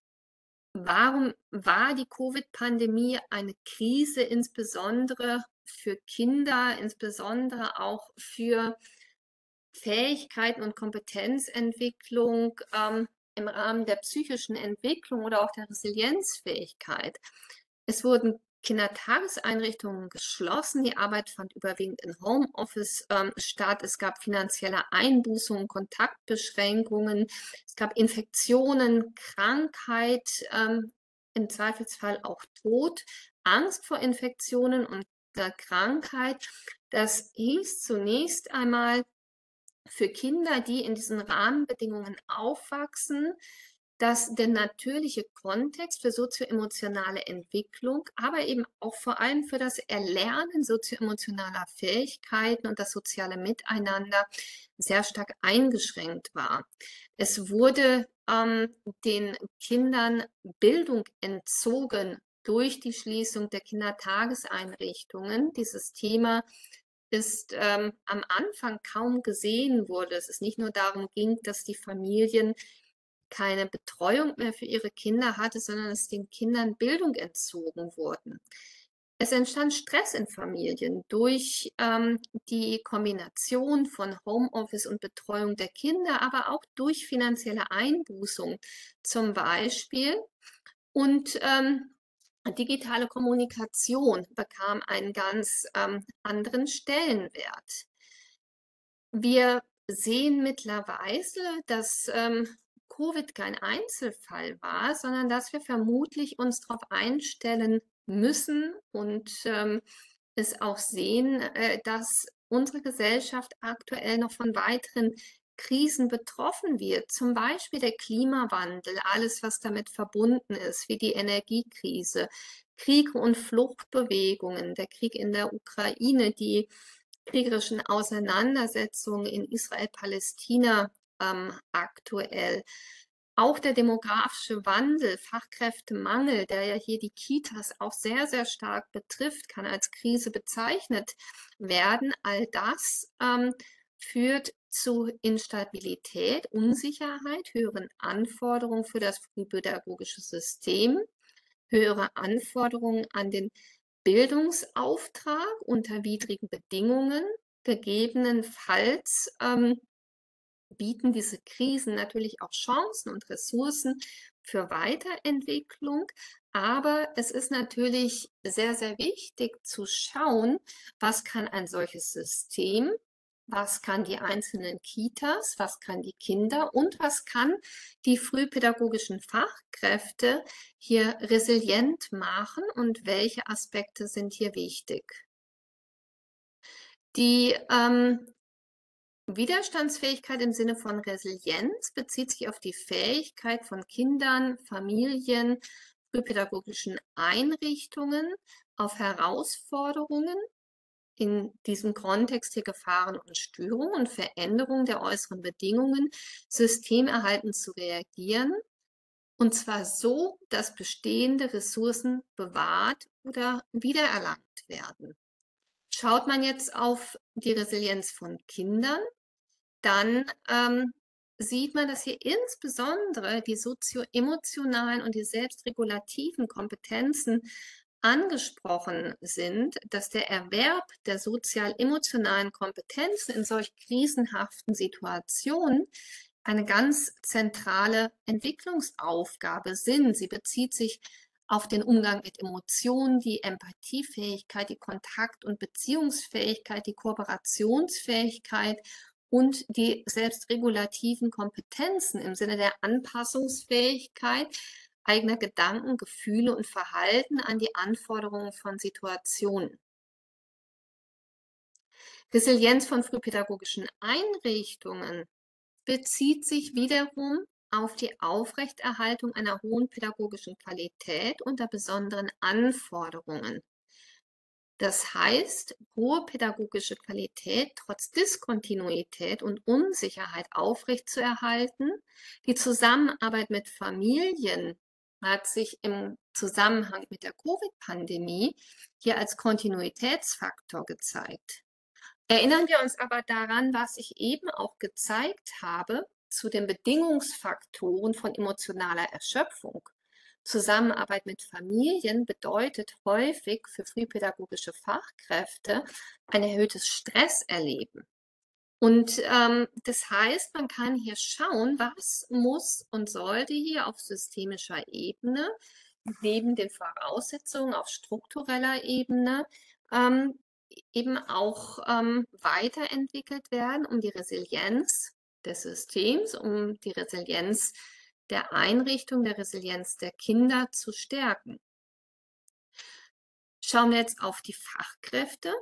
Warum war die Covid-Pandemie eine Krise, insbesondere für Kinder, insbesondere auch für Fähigkeiten und Kompetenzentwicklung ähm, im Rahmen der psychischen Entwicklung oder auch der Resilienzfähigkeit? Es wurden Kindertageseinrichtungen geschlossen, die Arbeit fand überwiegend in Homeoffice ähm, statt, es gab finanzielle Einbußungen, Kontaktbeschränkungen, es gab Infektionen, Krankheit, ähm, im Zweifelsfall auch Tod, Angst vor Infektionen und der Krankheit. Das hieß zunächst einmal für Kinder, die in diesen Rahmenbedingungen aufwachsen, dass der natürliche Kontext für sozioemotionale Entwicklung, aber eben auch vor allem für das Erlernen sozioemotionaler Fähigkeiten und das soziale Miteinander sehr stark eingeschränkt war. Es wurde ähm, den Kindern Bildung entzogen durch die Schließung der Kindertageseinrichtungen. Dieses Thema ist ähm, am Anfang kaum gesehen wurde. Es ist nicht nur darum ging, dass die Familien keine Betreuung mehr für ihre Kinder hatte, sondern dass den Kindern Bildung entzogen wurde. Es entstand Stress in Familien durch ähm, die Kombination von Homeoffice und Betreuung der Kinder, aber auch durch finanzielle Einbußung zum Beispiel. Und ähm, digitale Kommunikation bekam einen ganz ähm, anderen Stellenwert. Wir sehen mittlerweile, dass ähm, Covid kein Einzelfall war, sondern dass wir vermutlich uns darauf einstellen müssen und ähm, es auch sehen, äh, dass unsere Gesellschaft aktuell noch von weiteren Krisen betroffen wird. Zum Beispiel der Klimawandel, alles, was damit verbunden ist, wie die Energiekrise, Kriege und Fluchtbewegungen, der Krieg in der Ukraine, die kriegerischen Auseinandersetzungen in Israel-Palästina ähm, aktuell. Auch der demografische Wandel, Fachkräftemangel, der ja hier die Kitas auch sehr, sehr stark betrifft, kann als Krise bezeichnet werden. All das ähm, führt zu Instabilität, Unsicherheit, höheren Anforderungen für das frühpädagogische System, höhere Anforderungen an den Bildungsauftrag unter widrigen Bedingungen. Gegebenenfalls ähm, bieten diese Krisen natürlich auch Chancen und Ressourcen für Weiterentwicklung. Aber es ist natürlich sehr, sehr wichtig zu schauen, was kann ein solches System, was kann die einzelnen Kitas, was kann die Kinder und was kann die frühpädagogischen Fachkräfte hier resilient machen und welche Aspekte sind hier wichtig. Die ähm, Widerstandsfähigkeit im Sinne von Resilienz bezieht sich auf die Fähigkeit von Kindern, Familien, frühpädagogischen Einrichtungen auf Herausforderungen, in diesem Kontext hier Gefahren und Störungen und Veränderungen der äußeren Bedingungen systemerhaltend zu reagieren, und zwar so, dass bestehende Ressourcen bewahrt oder wiedererlangt werden. Schaut man jetzt auf die Resilienz von Kindern, dann ähm, sieht man, dass hier insbesondere die sozioemotionalen und die selbstregulativen Kompetenzen angesprochen sind, dass der Erwerb der sozial-emotionalen Kompetenzen in solch krisenhaften Situationen eine ganz zentrale Entwicklungsaufgabe sind. Sie bezieht sich auf den Umgang mit Emotionen, die Empathiefähigkeit, die Kontakt- und Beziehungsfähigkeit, die Kooperationsfähigkeit und die selbstregulativen Kompetenzen im Sinne der Anpassungsfähigkeit eigener Gedanken, Gefühle und Verhalten an die Anforderungen von Situationen. Resilienz von frühpädagogischen Einrichtungen bezieht sich wiederum auf die Aufrechterhaltung einer hohen pädagogischen Qualität unter besonderen Anforderungen. Das heißt, hohe pädagogische Qualität trotz Diskontinuität und Unsicherheit aufrechtzuerhalten. Die Zusammenarbeit mit Familien hat sich im Zusammenhang mit der Covid-Pandemie hier als Kontinuitätsfaktor gezeigt. Erinnern wir uns aber daran, was ich eben auch gezeigt habe zu den Bedingungsfaktoren von emotionaler Erschöpfung. Zusammenarbeit mit Familien bedeutet häufig für frühpädagogische Fachkräfte ein erhöhtes Stresserleben. Und ähm, das heißt, man kann hier schauen, was muss und sollte hier auf systemischer Ebene neben den Voraussetzungen auf struktureller Ebene ähm, eben auch ähm, weiterentwickelt werden, um die Resilienz des Systems, um die Resilienz der Einrichtung, der Resilienz der Kinder zu stärken. Schauen wir jetzt auf die Fachkräfte.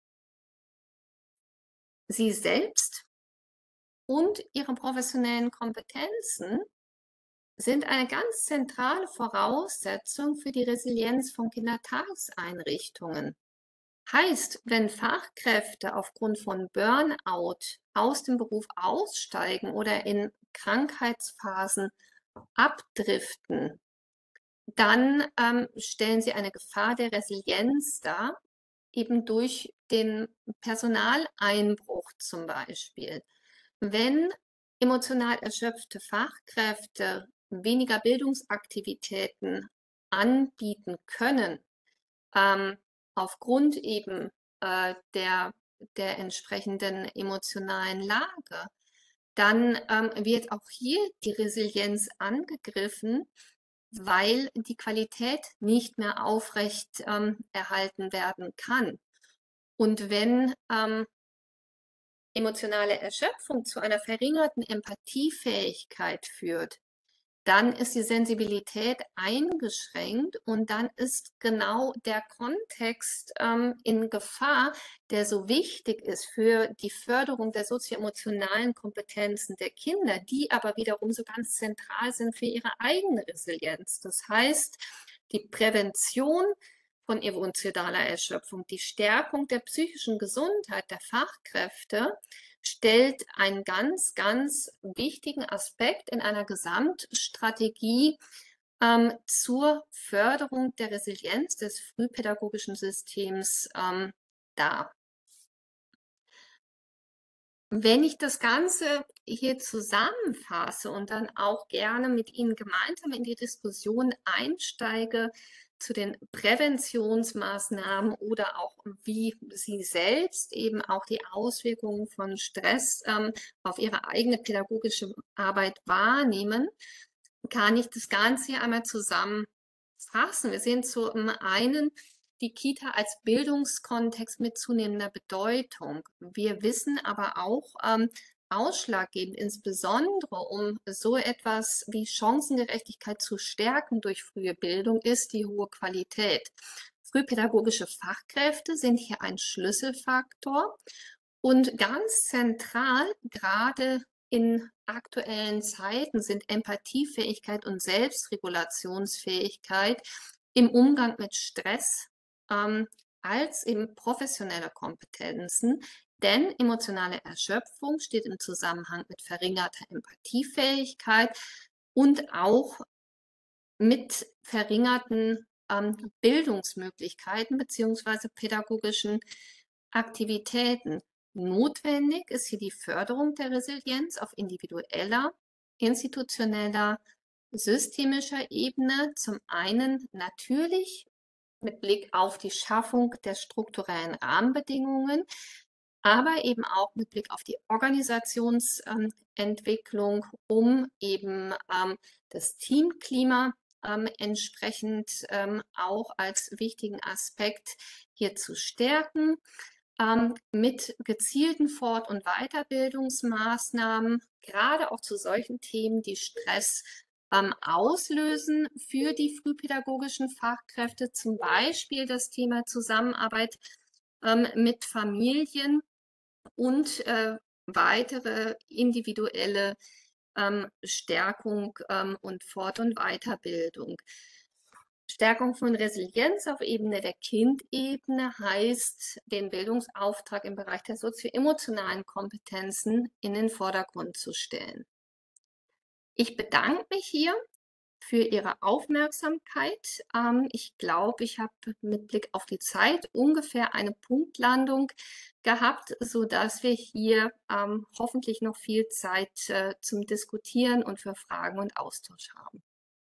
Sie selbst und ihre professionellen Kompetenzen sind eine ganz zentrale Voraussetzung für die Resilienz von Kindertageseinrichtungen. Heißt, wenn Fachkräfte aufgrund von Burnout aus dem Beruf aussteigen oder in Krankheitsphasen abdriften, dann ähm, stellen sie eine Gefahr der Resilienz dar, eben durch den Personaleinbruch zum Beispiel. Wenn emotional erschöpfte Fachkräfte weniger Bildungsaktivitäten anbieten können, ähm, aufgrund eben äh, der, der entsprechenden emotionalen Lage, dann ähm, wird auch hier die Resilienz angegriffen, weil die Qualität nicht mehr aufrecht ähm, erhalten werden kann. Und wenn ähm, emotionale Erschöpfung zu einer verringerten Empathiefähigkeit führt, dann ist die Sensibilität eingeschränkt und dann ist genau der Kontext ähm, in Gefahr, der so wichtig ist für die Förderung der sozioemotionalen Kompetenzen der Kinder, die aber wiederum so ganz zentral sind für ihre eigene Resilienz. Das heißt, die Prävention von emotionaler Erschöpfung, die Stärkung der psychischen Gesundheit der Fachkräfte stellt einen ganz, ganz wichtigen Aspekt in einer Gesamtstrategie ähm, zur Förderung der Resilienz des frühpädagogischen Systems ähm, dar. Wenn ich das Ganze hier zusammenfasse und dann auch gerne mit Ihnen gemeinsam in die Diskussion einsteige zu den Präventionsmaßnahmen oder auch wie Sie selbst eben auch die Auswirkungen von Stress ähm, auf Ihre eigene pädagogische Arbeit wahrnehmen, kann ich das Ganze hier einmal zusammenfassen. Wir sehen zum einen die Kita als Bildungskontext mit zunehmender Bedeutung. Wir wissen aber auch, ähm, ausschlaggebend, insbesondere um so etwas wie Chancengerechtigkeit zu stärken durch frühe Bildung, ist die hohe Qualität. Frühpädagogische Fachkräfte sind hier ein Schlüsselfaktor Und ganz zentral, gerade in aktuellen Zeiten, sind Empathiefähigkeit und Selbstregulationsfähigkeit im Umgang mit Stress, ähm, als eben professionelle Kompetenzen. Denn emotionale Erschöpfung steht im Zusammenhang mit verringerter Empathiefähigkeit und auch mit verringerten ähm, Bildungsmöglichkeiten beziehungsweise pädagogischen Aktivitäten. Notwendig ist hier die Förderung der Resilienz auf individueller, institutioneller, systemischer Ebene. Zum einen natürlich mit Blick auf die Schaffung der strukturellen Rahmenbedingungen, aber eben auch mit Blick auf die Organisationsentwicklung, um eben ähm, das Teamklima ähm, entsprechend ähm, auch als wichtigen Aspekt hier zu stärken, ähm, mit gezielten Fort- und Weiterbildungsmaßnahmen, gerade auch zu solchen Themen, die Stress ähm, auslösen für die frühpädagogischen Fachkräfte, zum Beispiel das Thema Zusammenarbeit ähm, mit Familien und äh, weitere individuelle ähm, Stärkung ähm, und Fort- und Weiterbildung. Stärkung von Resilienz auf Ebene der Kindebene heißt, den Bildungsauftrag im Bereich der sozioemotionalen Kompetenzen in den Vordergrund zu stellen. Ich bedanke mich hier für Ihre Aufmerksamkeit. Ähm, ich glaube, ich habe mit Blick auf die Zeit ungefähr eine Punktlandung gehabt, sodass wir hier ähm, hoffentlich noch viel Zeit äh, zum Diskutieren und für Fragen und Austausch haben.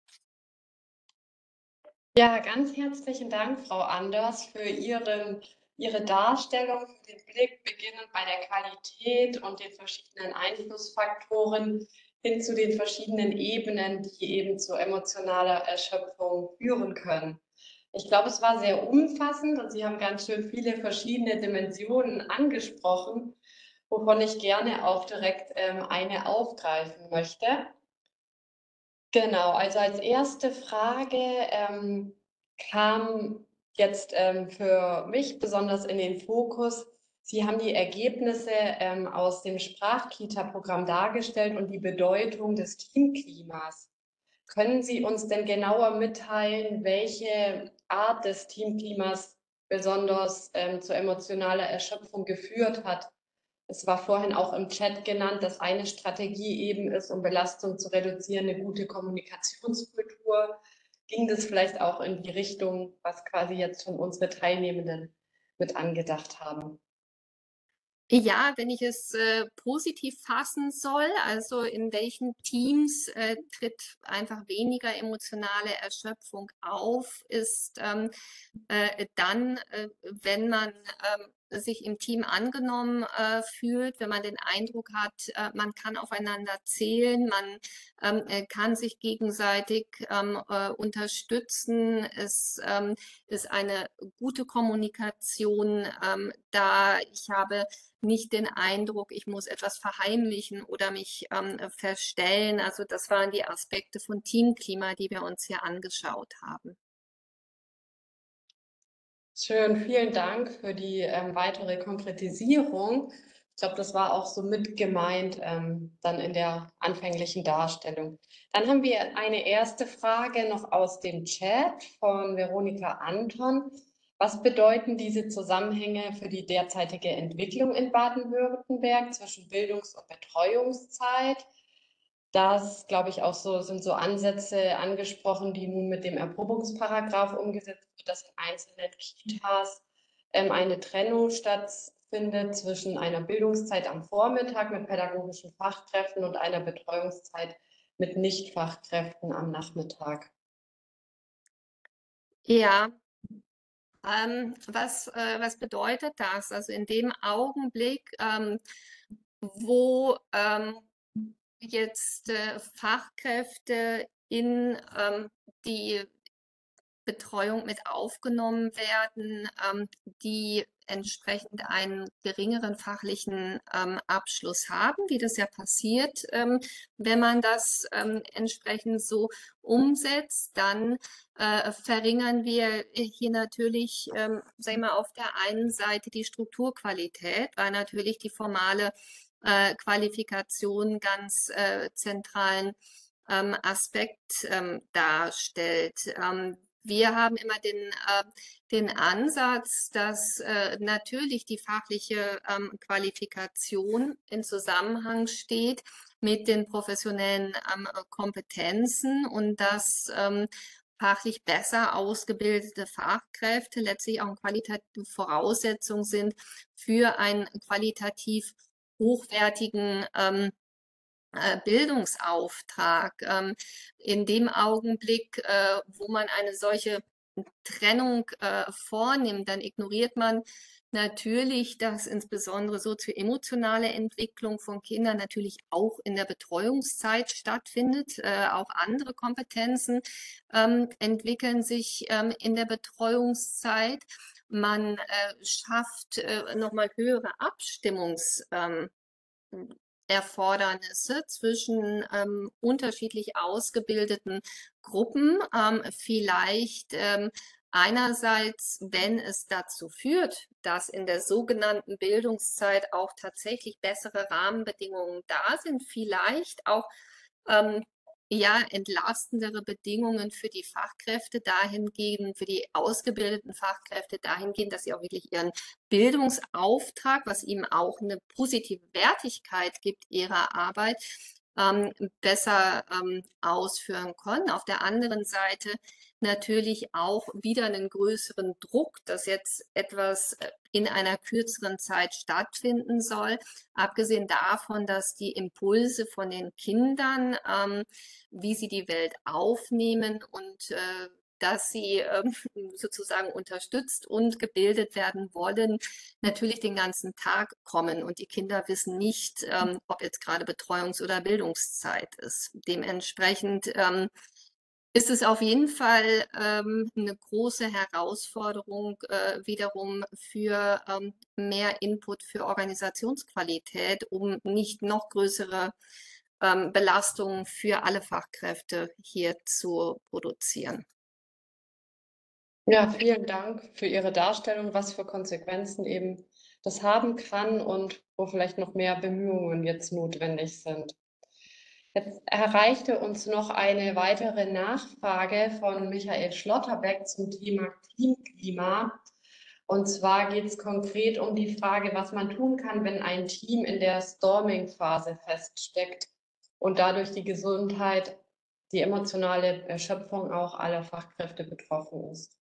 Ja, ganz herzlichen Dank, Frau Anders, für Ihren, Ihre Darstellung, für den Blick, beginnend bei der Qualität und den verschiedenen Einflussfaktoren hin zu den verschiedenen Ebenen, die eben zu emotionaler Erschöpfung führen können. Ich glaube, es war sehr umfassend und Sie haben ganz schön viele verschiedene Dimensionen angesprochen, wovon ich gerne auch direkt ähm, eine aufgreifen möchte. Genau, also als erste Frage ähm, kam jetzt ähm, für mich besonders in den Fokus, Sie haben die Ergebnisse ähm, aus dem Sprachkita-Programm dargestellt und die Bedeutung des Teamklimas. Können Sie uns denn genauer mitteilen, welche Art des Teamklimas besonders ähm, zu emotionaler Erschöpfung geführt hat? Es war vorhin auch im Chat genannt, dass eine Strategie eben ist, um Belastung zu reduzieren, eine gute Kommunikationskultur. Ging das vielleicht auch in die Richtung, was quasi jetzt schon unsere Teilnehmenden mit angedacht haben? Ja, wenn ich es äh, positiv fassen soll, also in welchen Teams äh, tritt einfach weniger emotionale Erschöpfung auf, ist ähm, äh, dann, äh, wenn man ähm, sich im Team angenommen äh, fühlt, wenn man den Eindruck hat, äh, man kann aufeinander zählen, man ähm, äh, kann sich gegenseitig ähm, äh, unterstützen, es ähm, ist eine gute Kommunikation ähm, da. Ich habe nicht den Eindruck, ich muss etwas verheimlichen oder mich ähm, verstellen. Also das waren die Aspekte von Teamklima, die wir uns hier angeschaut haben. Schön, vielen Dank für die ähm, weitere Konkretisierung. Ich glaube, das war auch so mit gemeint ähm, dann in der anfänglichen Darstellung. Dann haben wir eine erste Frage noch aus dem Chat von Veronika Anton. Was bedeuten diese Zusammenhänge für die derzeitige Entwicklung in Baden-Württemberg zwischen Bildungs- und Betreuungszeit? Das, glaube ich, auch so sind so Ansätze angesprochen, die nun mit dem Erprobungsparagraph umgesetzt wird, dass in einzelnen Kitas ähm, eine Trennung stattfindet zwischen einer Bildungszeit am Vormittag mit pädagogischen Fachkräften und einer Betreuungszeit mit Nichtfachkräften am Nachmittag. Ja, ähm, was, äh, was bedeutet das? Also in dem Augenblick, ähm, wo ähm, jetzt äh, Fachkräfte in ähm, die Betreuung mit aufgenommen werden, ähm, die entsprechend einen geringeren fachlichen ähm, Abschluss haben, wie das ja passiert, ähm, wenn man das ähm, entsprechend so umsetzt, dann äh, verringern wir hier natürlich, ähm, sagen wir mal, auf der einen Seite die Strukturqualität, weil natürlich die formale äh, Qualifikation ganz äh, zentralen ähm, Aspekt ähm, darstellt. Ähm, wir haben immer den, äh, den Ansatz, dass äh, natürlich die fachliche ähm, Qualifikation in Zusammenhang steht mit den professionellen ähm, Kompetenzen und dass ähm, fachlich besser ausgebildete Fachkräfte letztlich auch eine qualitative Voraussetzung sind für einen qualitativ hochwertigen ähm, äh, Bildungsauftrag. Ähm, in dem Augenblick, äh, wo man eine solche Trennung äh, vornimmt, dann ignoriert man natürlich, dass insbesondere sozioemotionale Entwicklung von Kindern natürlich auch in der Betreuungszeit stattfindet. Äh, auch andere Kompetenzen ähm, entwickeln sich ähm, in der Betreuungszeit. Man äh, schafft äh, nochmal höhere Abstimmungs ähm, Erfordernisse zwischen ähm, unterschiedlich ausgebildeten Gruppen. Ähm, vielleicht ähm, einerseits, wenn es dazu führt, dass in der sogenannten Bildungszeit auch tatsächlich bessere Rahmenbedingungen da sind, vielleicht auch ähm, ja, entlastendere Bedingungen für die Fachkräfte dahingehend, für die ausgebildeten Fachkräfte dahingehend, dass sie auch wirklich ihren Bildungsauftrag, was ihm auch eine positive Wertigkeit gibt ihrer Arbeit, ähm, besser ähm, ausführen können. Auf der anderen Seite natürlich auch wieder einen größeren Druck, dass jetzt etwas äh, in einer kürzeren Zeit stattfinden soll. Abgesehen davon, dass die Impulse von den Kindern, ähm, wie sie die Welt aufnehmen und äh, dass sie ähm, sozusagen unterstützt und gebildet werden wollen, natürlich den ganzen Tag kommen. Und die Kinder wissen nicht, ähm, ob jetzt gerade Betreuungs- oder Bildungszeit ist. Dementsprechend ähm, ist es auf jeden Fall ähm, eine große Herausforderung äh, wiederum für ähm, mehr Input für Organisationsqualität, um nicht noch größere ähm, Belastungen für alle Fachkräfte hier zu produzieren. Ja, vielen Dank für Ihre Darstellung, was für Konsequenzen eben das haben kann und wo vielleicht noch mehr Bemühungen jetzt notwendig sind. Jetzt erreichte uns noch eine weitere Nachfrage von Michael Schlotterbeck zum Thema Teamklima. Und zwar geht es konkret um die Frage, was man tun kann, wenn ein Team in der Storming-Phase feststeckt und dadurch die Gesundheit, die emotionale Erschöpfung auch aller Fachkräfte betroffen ist.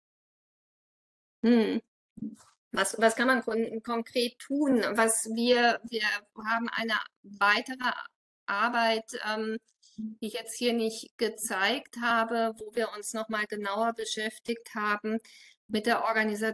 Hm. Was, was kann man kon konkret tun? Was wir, wir haben eine weitere Arbeit, ähm, die ich jetzt hier nicht gezeigt habe, wo wir uns nochmal genauer beschäftigt haben mit der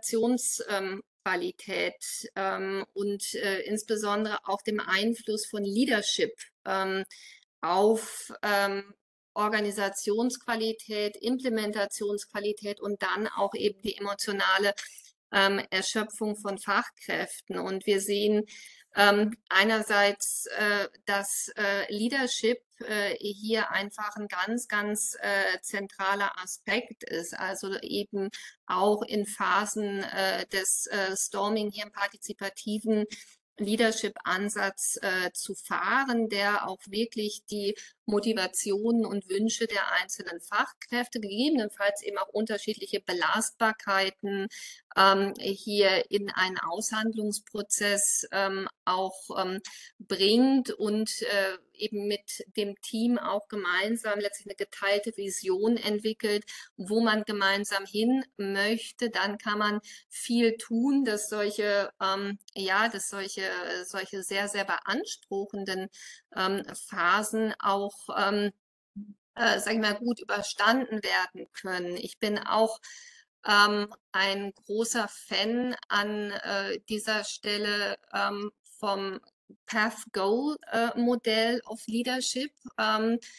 Organisationsqualität ähm, und äh, insbesondere auch dem Einfluss von Leadership ähm, auf ähm, Organisationsqualität, Implementationsqualität und dann auch eben die emotionale ähm, Erschöpfung von Fachkräften. Und wir sehen ähm, einerseits, äh, dass äh, Leadership äh, hier einfach ein ganz, ganz äh, zentraler Aspekt ist. Also eben auch in Phasen äh, des äh, Storming hier im partizipativen Leadership-Ansatz äh, zu fahren, der auch wirklich die Motivationen und Wünsche der einzelnen Fachkräfte, gegebenenfalls eben auch unterschiedliche Belastbarkeiten ähm, hier in einen Aushandlungsprozess ähm, auch ähm, bringt und äh, eben mit dem Team auch gemeinsam letztlich eine geteilte Vision entwickelt, wo man gemeinsam hin möchte. Dann kann man viel tun, dass solche, ähm, ja, dass solche, solche sehr, sehr beanspruchenden ähm, Phasen auch, ähm, äh, sag ich mal, gut überstanden werden können. Ich bin auch ähm, ein großer Fan an äh, dieser Stelle ähm, vom Path-Goal-Modell of Leadership. Ähm,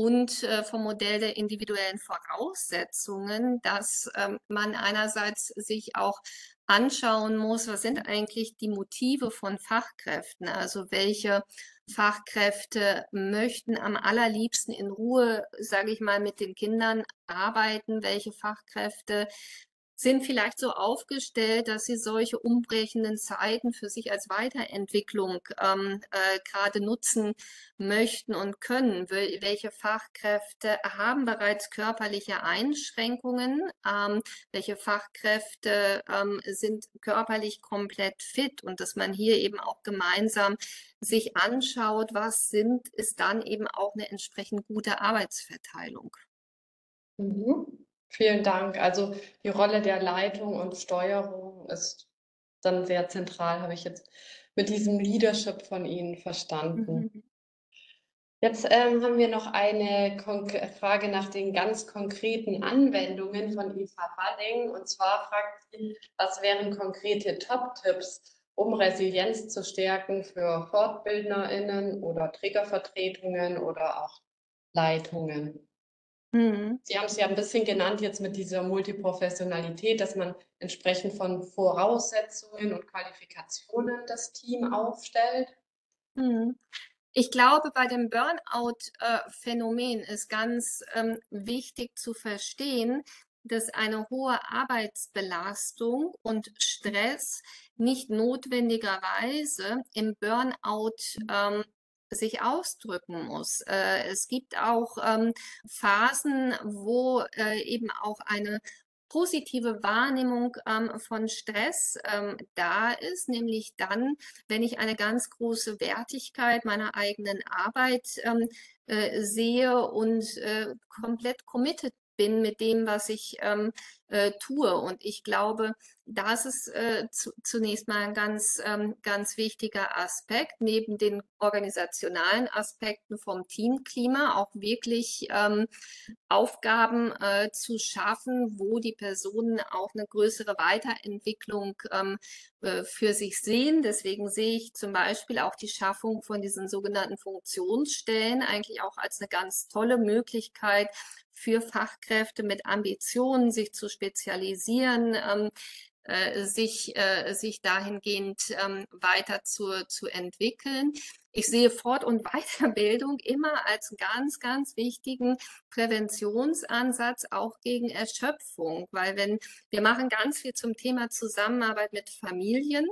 und äh, vom Modell der individuellen Voraussetzungen, dass ähm, man einerseits sich auch anschauen muss, was sind eigentlich die Motive von Fachkräften, also welche Fachkräfte möchten am allerliebsten in Ruhe, sage ich mal, mit den Kindern arbeiten, welche Fachkräfte sind vielleicht so aufgestellt, dass sie solche umbrechenden Zeiten für sich als Weiterentwicklung ähm, äh, gerade nutzen möchten und können. Wel welche Fachkräfte haben bereits körperliche Einschränkungen? Ähm, welche Fachkräfte ähm, sind körperlich komplett fit? Und dass man hier eben auch gemeinsam sich anschaut, was sind, ist dann eben auch eine entsprechend gute Arbeitsverteilung. Mhm. Vielen Dank. Also die Rolle der Leitung und Steuerung ist dann sehr zentral, habe ich jetzt mit diesem Leadership von Ihnen verstanden. Mhm. Jetzt ähm, haben wir noch eine Konk Frage nach den ganz konkreten Anwendungen von Eva Walling. Und zwar fragt sie, was wären konkrete Top-Tipps, um Resilienz zu stärken für FortbildnerInnen oder Trägervertretungen oder auch Leitungen? Mhm. Sie haben es ja ein bisschen genannt jetzt mit dieser Multiprofessionalität, dass man entsprechend von Voraussetzungen und Qualifikationen das Team aufstellt. Mhm. Ich glaube, bei dem Burnout-Phänomen ist ganz ähm, wichtig zu verstehen, dass eine hohe Arbeitsbelastung und Stress nicht notwendigerweise im Burnout ähm, sich ausdrücken muss. Äh, es gibt auch ähm, Phasen, wo äh, eben auch eine positive Wahrnehmung ähm, von Stress ähm, da ist, nämlich dann, wenn ich eine ganz große Wertigkeit meiner eigenen Arbeit ähm, äh, sehe und äh, komplett committed bin mit dem, was ich ähm, äh, tue. Und ich glaube, das ist äh, zu, zunächst mal ein ganz, ähm, ganz wichtiger Aspekt, neben den organisationalen Aspekten vom Teamklima, auch wirklich ähm, Aufgaben äh, zu schaffen, wo die Personen auch eine größere Weiterentwicklung ähm, äh, für sich sehen. Deswegen sehe ich zum Beispiel auch die Schaffung von diesen sogenannten Funktionsstellen eigentlich auch als eine ganz tolle Möglichkeit für Fachkräfte mit Ambitionen, sich zu spezialisieren, ähm, äh, sich, äh, sich dahingehend ähm, weiter zu, zu entwickeln. Ich sehe Fort- und Weiterbildung immer als ganz, ganz wichtigen Präventionsansatz auch gegen Erschöpfung, weil wenn wir machen ganz viel zum Thema Zusammenarbeit mit Familien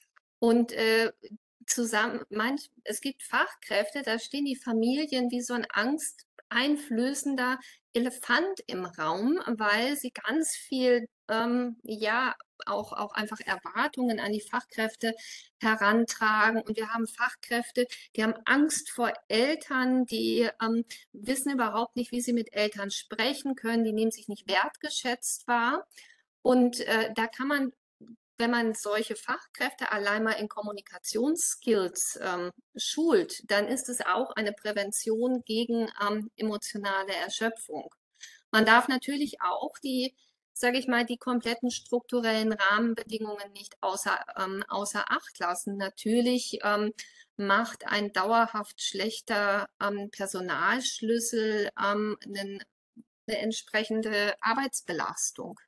und äh, zusammen, manch, es gibt Fachkräfte, da stehen die Familien wie so ein angsteinflößender Elefant im Raum, weil sie ganz viel, ähm, ja, auch, auch einfach Erwartungen an die Fachkräfte herantragen. Und wir haben Fachkräfte, die haben Angst vor Eltern, die ähm, wissen überhaupt nicht, wie sie mit Eltern sprechen können, die nehmen sich nicht wertgeschätzt wahr. Und äh, da kann man, wenn man solche Fachkräfte allein mal in Kommunikationsskills ähm, schult, dann ist es auch eine Prävention gegen ähm, emotionale Erschöpfung. Man darf natürlich auch die, sage ich mal, die kompletten strukturellen Rahmenbedingungen nicht außer, ähm, außer Acht lassen. Natürlich ähm, macht ein dauerhaft schlechter ähm, Personalschlüssel ähm, einen, eine entsprechende Arbeitsbelastung.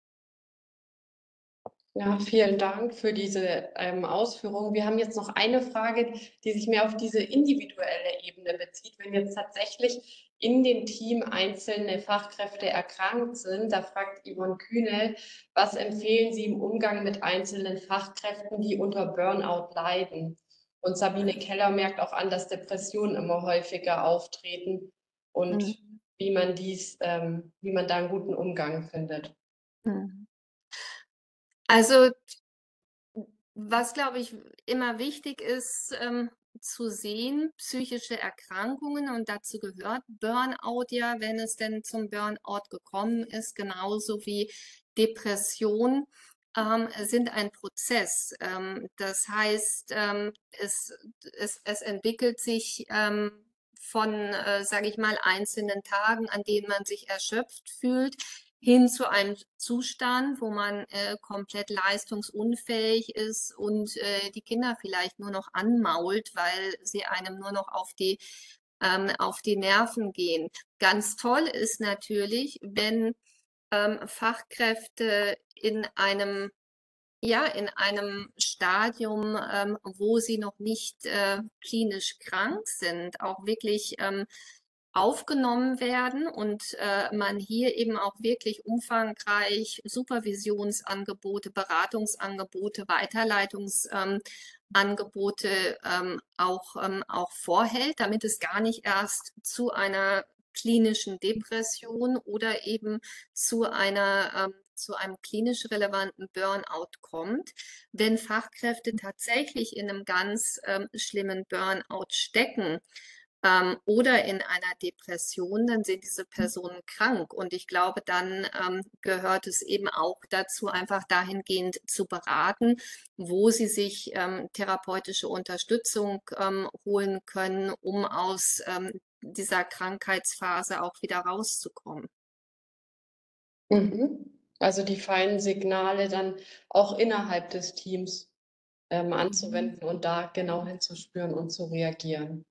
Ja, vielen Dank für diese ähm, Ausführungen. Wir haben jetzt noch eine Frage, die sich mehr auf diese individuelle Ebene bezieht. Wenn jetzt tatsächlich in dem Team einzelne Fachkräfte erkrankt sind, da fragt Yvonne Kühnel, was empfehlen Sie im Umgang mit einzelnen Fachkräften, die unter Burnout leiden? Und Sabine Keller merkt auch an, dass Depressionen immer häufiger auftreten und Mhm. wie man dies, ähm, wie man da einen guten Umgang findet. Mhm. Also was, glaube ich, immer wichtig ist, ähm, zu sehen, psychische Erkrankungen, und dazu gehört Burnout ja, wenn es denn zum Burnout gekommen ist, genauso wie Depression, ähm, sind ein Prozess. Ähm, das heißt, ähm, es, es, es entwickelt sich ähm, von, äh, sage ich mal, einzelnen Tagen, an denen man sich erschöpft fühlt, hin zu einem Zustand, wo man äh, komplett leistungsunfähig ist und äh, die Kinder vielleicht nur noch anmault, weil sie einem nur noch auf die ähm, auf die Nerven gehen. Ganz toll ist natürlich, wenn ähm, Fachkräfte in einem ja, in einem Stadium, ähm, wo sie noch nicht äh, klinisch krank sind, auch wirklich ähm, aufgenommen werden und äh, man hier eben auch wirklich umfangreich Supervisionsangebote, Beratungsangebote, Weiterleitungsangebote ähm, Angebote, ähm, auch, ähm, auch vorhält, damit es gar nicht erst zu einer klinischen Depression oder eben zu einer ähm, zu einem klinisch relevanten Burnout kommt. Wenn Fachkräfte tatsächlich in einem ganz ähm, schlimmen Burnout stecken, ähm, oder in einer Depression, dann sind diese Personen krank. Und ich glaube, dann ähm, gehört es eben auch dazu, einfach dahingehend zu beraten, wo sie sich ähm, therapeutische Unterstützung ähm, holen können, um aus ähm, dieser Krankheitsphase auch wieder rauszukommen. Mhm. Also die feinen Signale dann auch innerhalb des Teams ähm, Mhm. anzuwenden und da genau hinzuspüren und zu reagieren.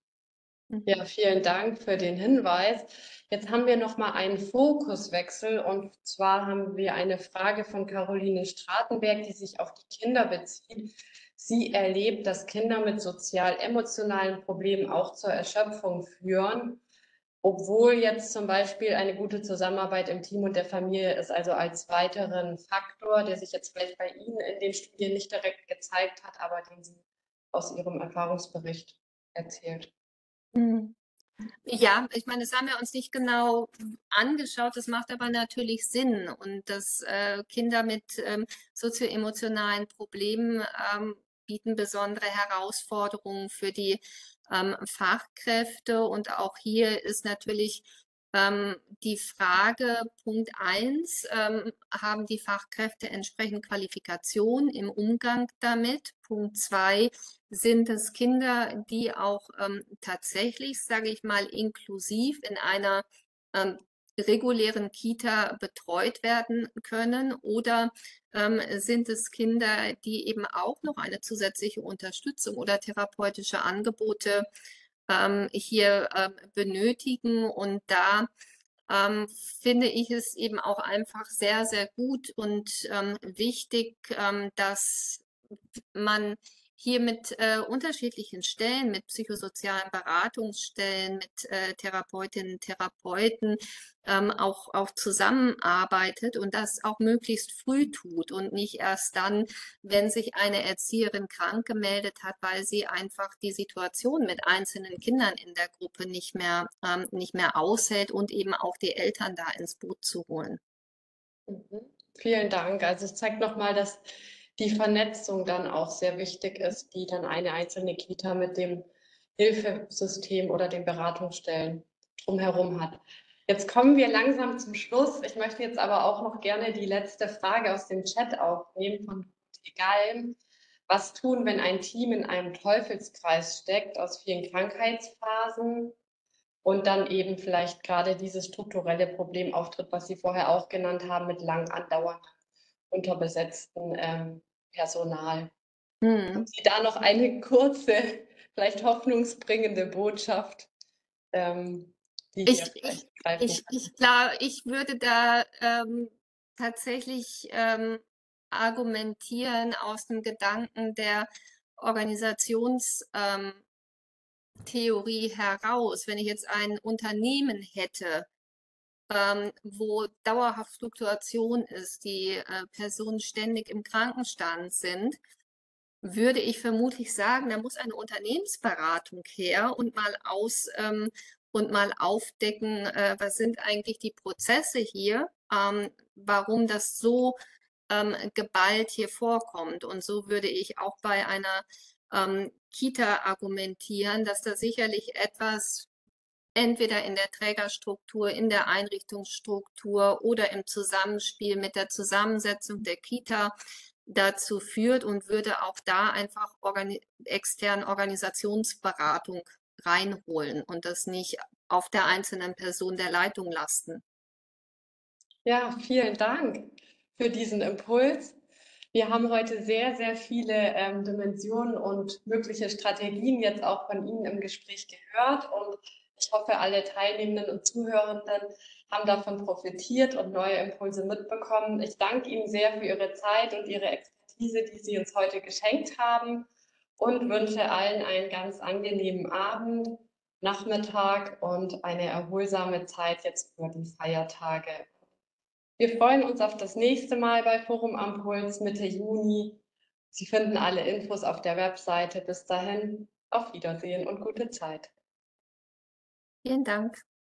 Ja, Mhm. vielen Dank für den Hinweis. Jetzt haben wir noch mal einen Fokuswechsel und zwar haben wir eine Frage von Caroline Stratenberg, die sich auf die Kinder bezieht. Sie erlebt, dass Kinder mit sozial-emotionalen Problemen auch zur Erschöpfung führen, obwohl jetzt zum Beispiel eine gute Zusammenarbeit im Team und der Familie ist, also als weiteren Faktor, der sich jetzt vielleicht bei Ihnen in den Studien nicht direkt gezeigt hat, aber den sie aus Ihrem Erfahrungsbericht erzählt. Mhm. Ja, ich meine, das haben wir uns nicht genau angeschaut, das macht aber natürlich Sinn und dass äh, Kinder mit ähm, sozioemotionalen Problemen ähm, bieten besondere Herausforderungen für die ähm, Fachkräfte und auch hier ist natürlich ähm, die Frage, Punkt eins, ähm, haben die Fachkräfte entsprechend Qualifikation im Umgang damit? Punkt zwei, sind es Kinder, die auch ähm, tatsächlich, sage ich mal, inklusiv in einer ähm, regulären Kita betreut werden können? Oder ähm, sind es Kinder, die eben auch noch eine zusätzliche Unterstützung oder therapeutische Angebote ähm, hier ähm, benötigen? Und da ähm, finde ich es eben auch einfach sehr, sehr gut und ähm, wichtig, ähm, dass man hier mit äh, unterschiedlichen Stellen, mit psychosozialen Beratungsstellen, mit äh, Therapeutinnen, Therapeuten ähm, auch, auch zusammenarbeitet und das auch möglichst früh tut und nicht erst dann, wenn sich eine Erzieherin krank gemeldet hat, weil sie einfach die Situation mit einzelnen Kindern in der Gruppe nicht mehr, ähm, nicht mehr aushält und eben auch die Eltern da ins Boot zu holen. Mhm. Vielen Dank. Also es zeigt nochmal, dass die Vernetzung dann auch sehr wichtig ist, die dann eine einzelne Kita mit dem Hilfesystem oder den Beratungsstellen drumherum hat. Jetzt kommen wir langsam zum Schluss. Ich möchte jetzt aber auch noch gerne die letzte Frage aus dem Chat aufnehmen von Egal. Was tun, wenn ein Team in einem Teufelskreis steckt aus vielen Krankheitsphasen? Und dann eben vielleicht gerade dieses strukturelle Problem auftritt, was Sie vorher auch genannt haben, mit lang andauerndem unterbesetzten ähm, Personal. Haben Hm. Sie da noch eine kurze, vielleicht hoffnungsbringende Botschaft, ähm, die hier Ich, ich, vielleicht greifen ich, kann? ich glaube, ich würde da ähm, tatsächlich ähm, argumentieren aus dem Gedanken der Organisationstheorie ähm, Theorie heraus. Wenn ich jetzt ein Unternehmen hätte, ähm, wo dauerhaft Fluktuation ist, die äh, Personen ständig im Krankenstand sind, würde ich vermutlich sagen, da muss eine Unternehmensberatung her und mal aus ähm, und mal aufdecken, äh, was sind eigentlich die Prozesse hier, ähm, warum das so ähm, geballt hier vorkommt. Und so würde ich auch bei einer ähm, Kita argumentieren, dass da sicherlich etwas entweder in der Trägerstruktur, in der Einrichtungsstruktur oder im Zusammenspiel mit der Zusammensetzung der Kita dazu führt und würde auch da einfach organi externe Organisationsberatung reinholen und das nicht auf der einzelnen Person der Leitung lasten. Ja, vielen Dank für diesen Impuls. Wir haben heute sehr, sehr viele ähm, Dimensionen und mögliche Strategien jetzt auch von Ihnen im Gespräch gehört und Ich hoffe, alle Teilnehmenden und Zuhörenden haben davon profitiert und neue Impulse mitbekommen. Ich danke Ihnen sehr für Ihre Zeit und Ihre Expertise, die Sie uns heute geschenkt haben, und wünsche allen einen ganz angenehmen Abend, Nachmittag und eine erholsame Zeit jetzt über die Feiertage. Wir freuen uns auf das nächste Mal bei Forum am Puls Mitte Juni. Sie finden alle Infos auf der Webseite. Bis dahin, auf Wiedersehen und gute Zeit. Vielen Dank.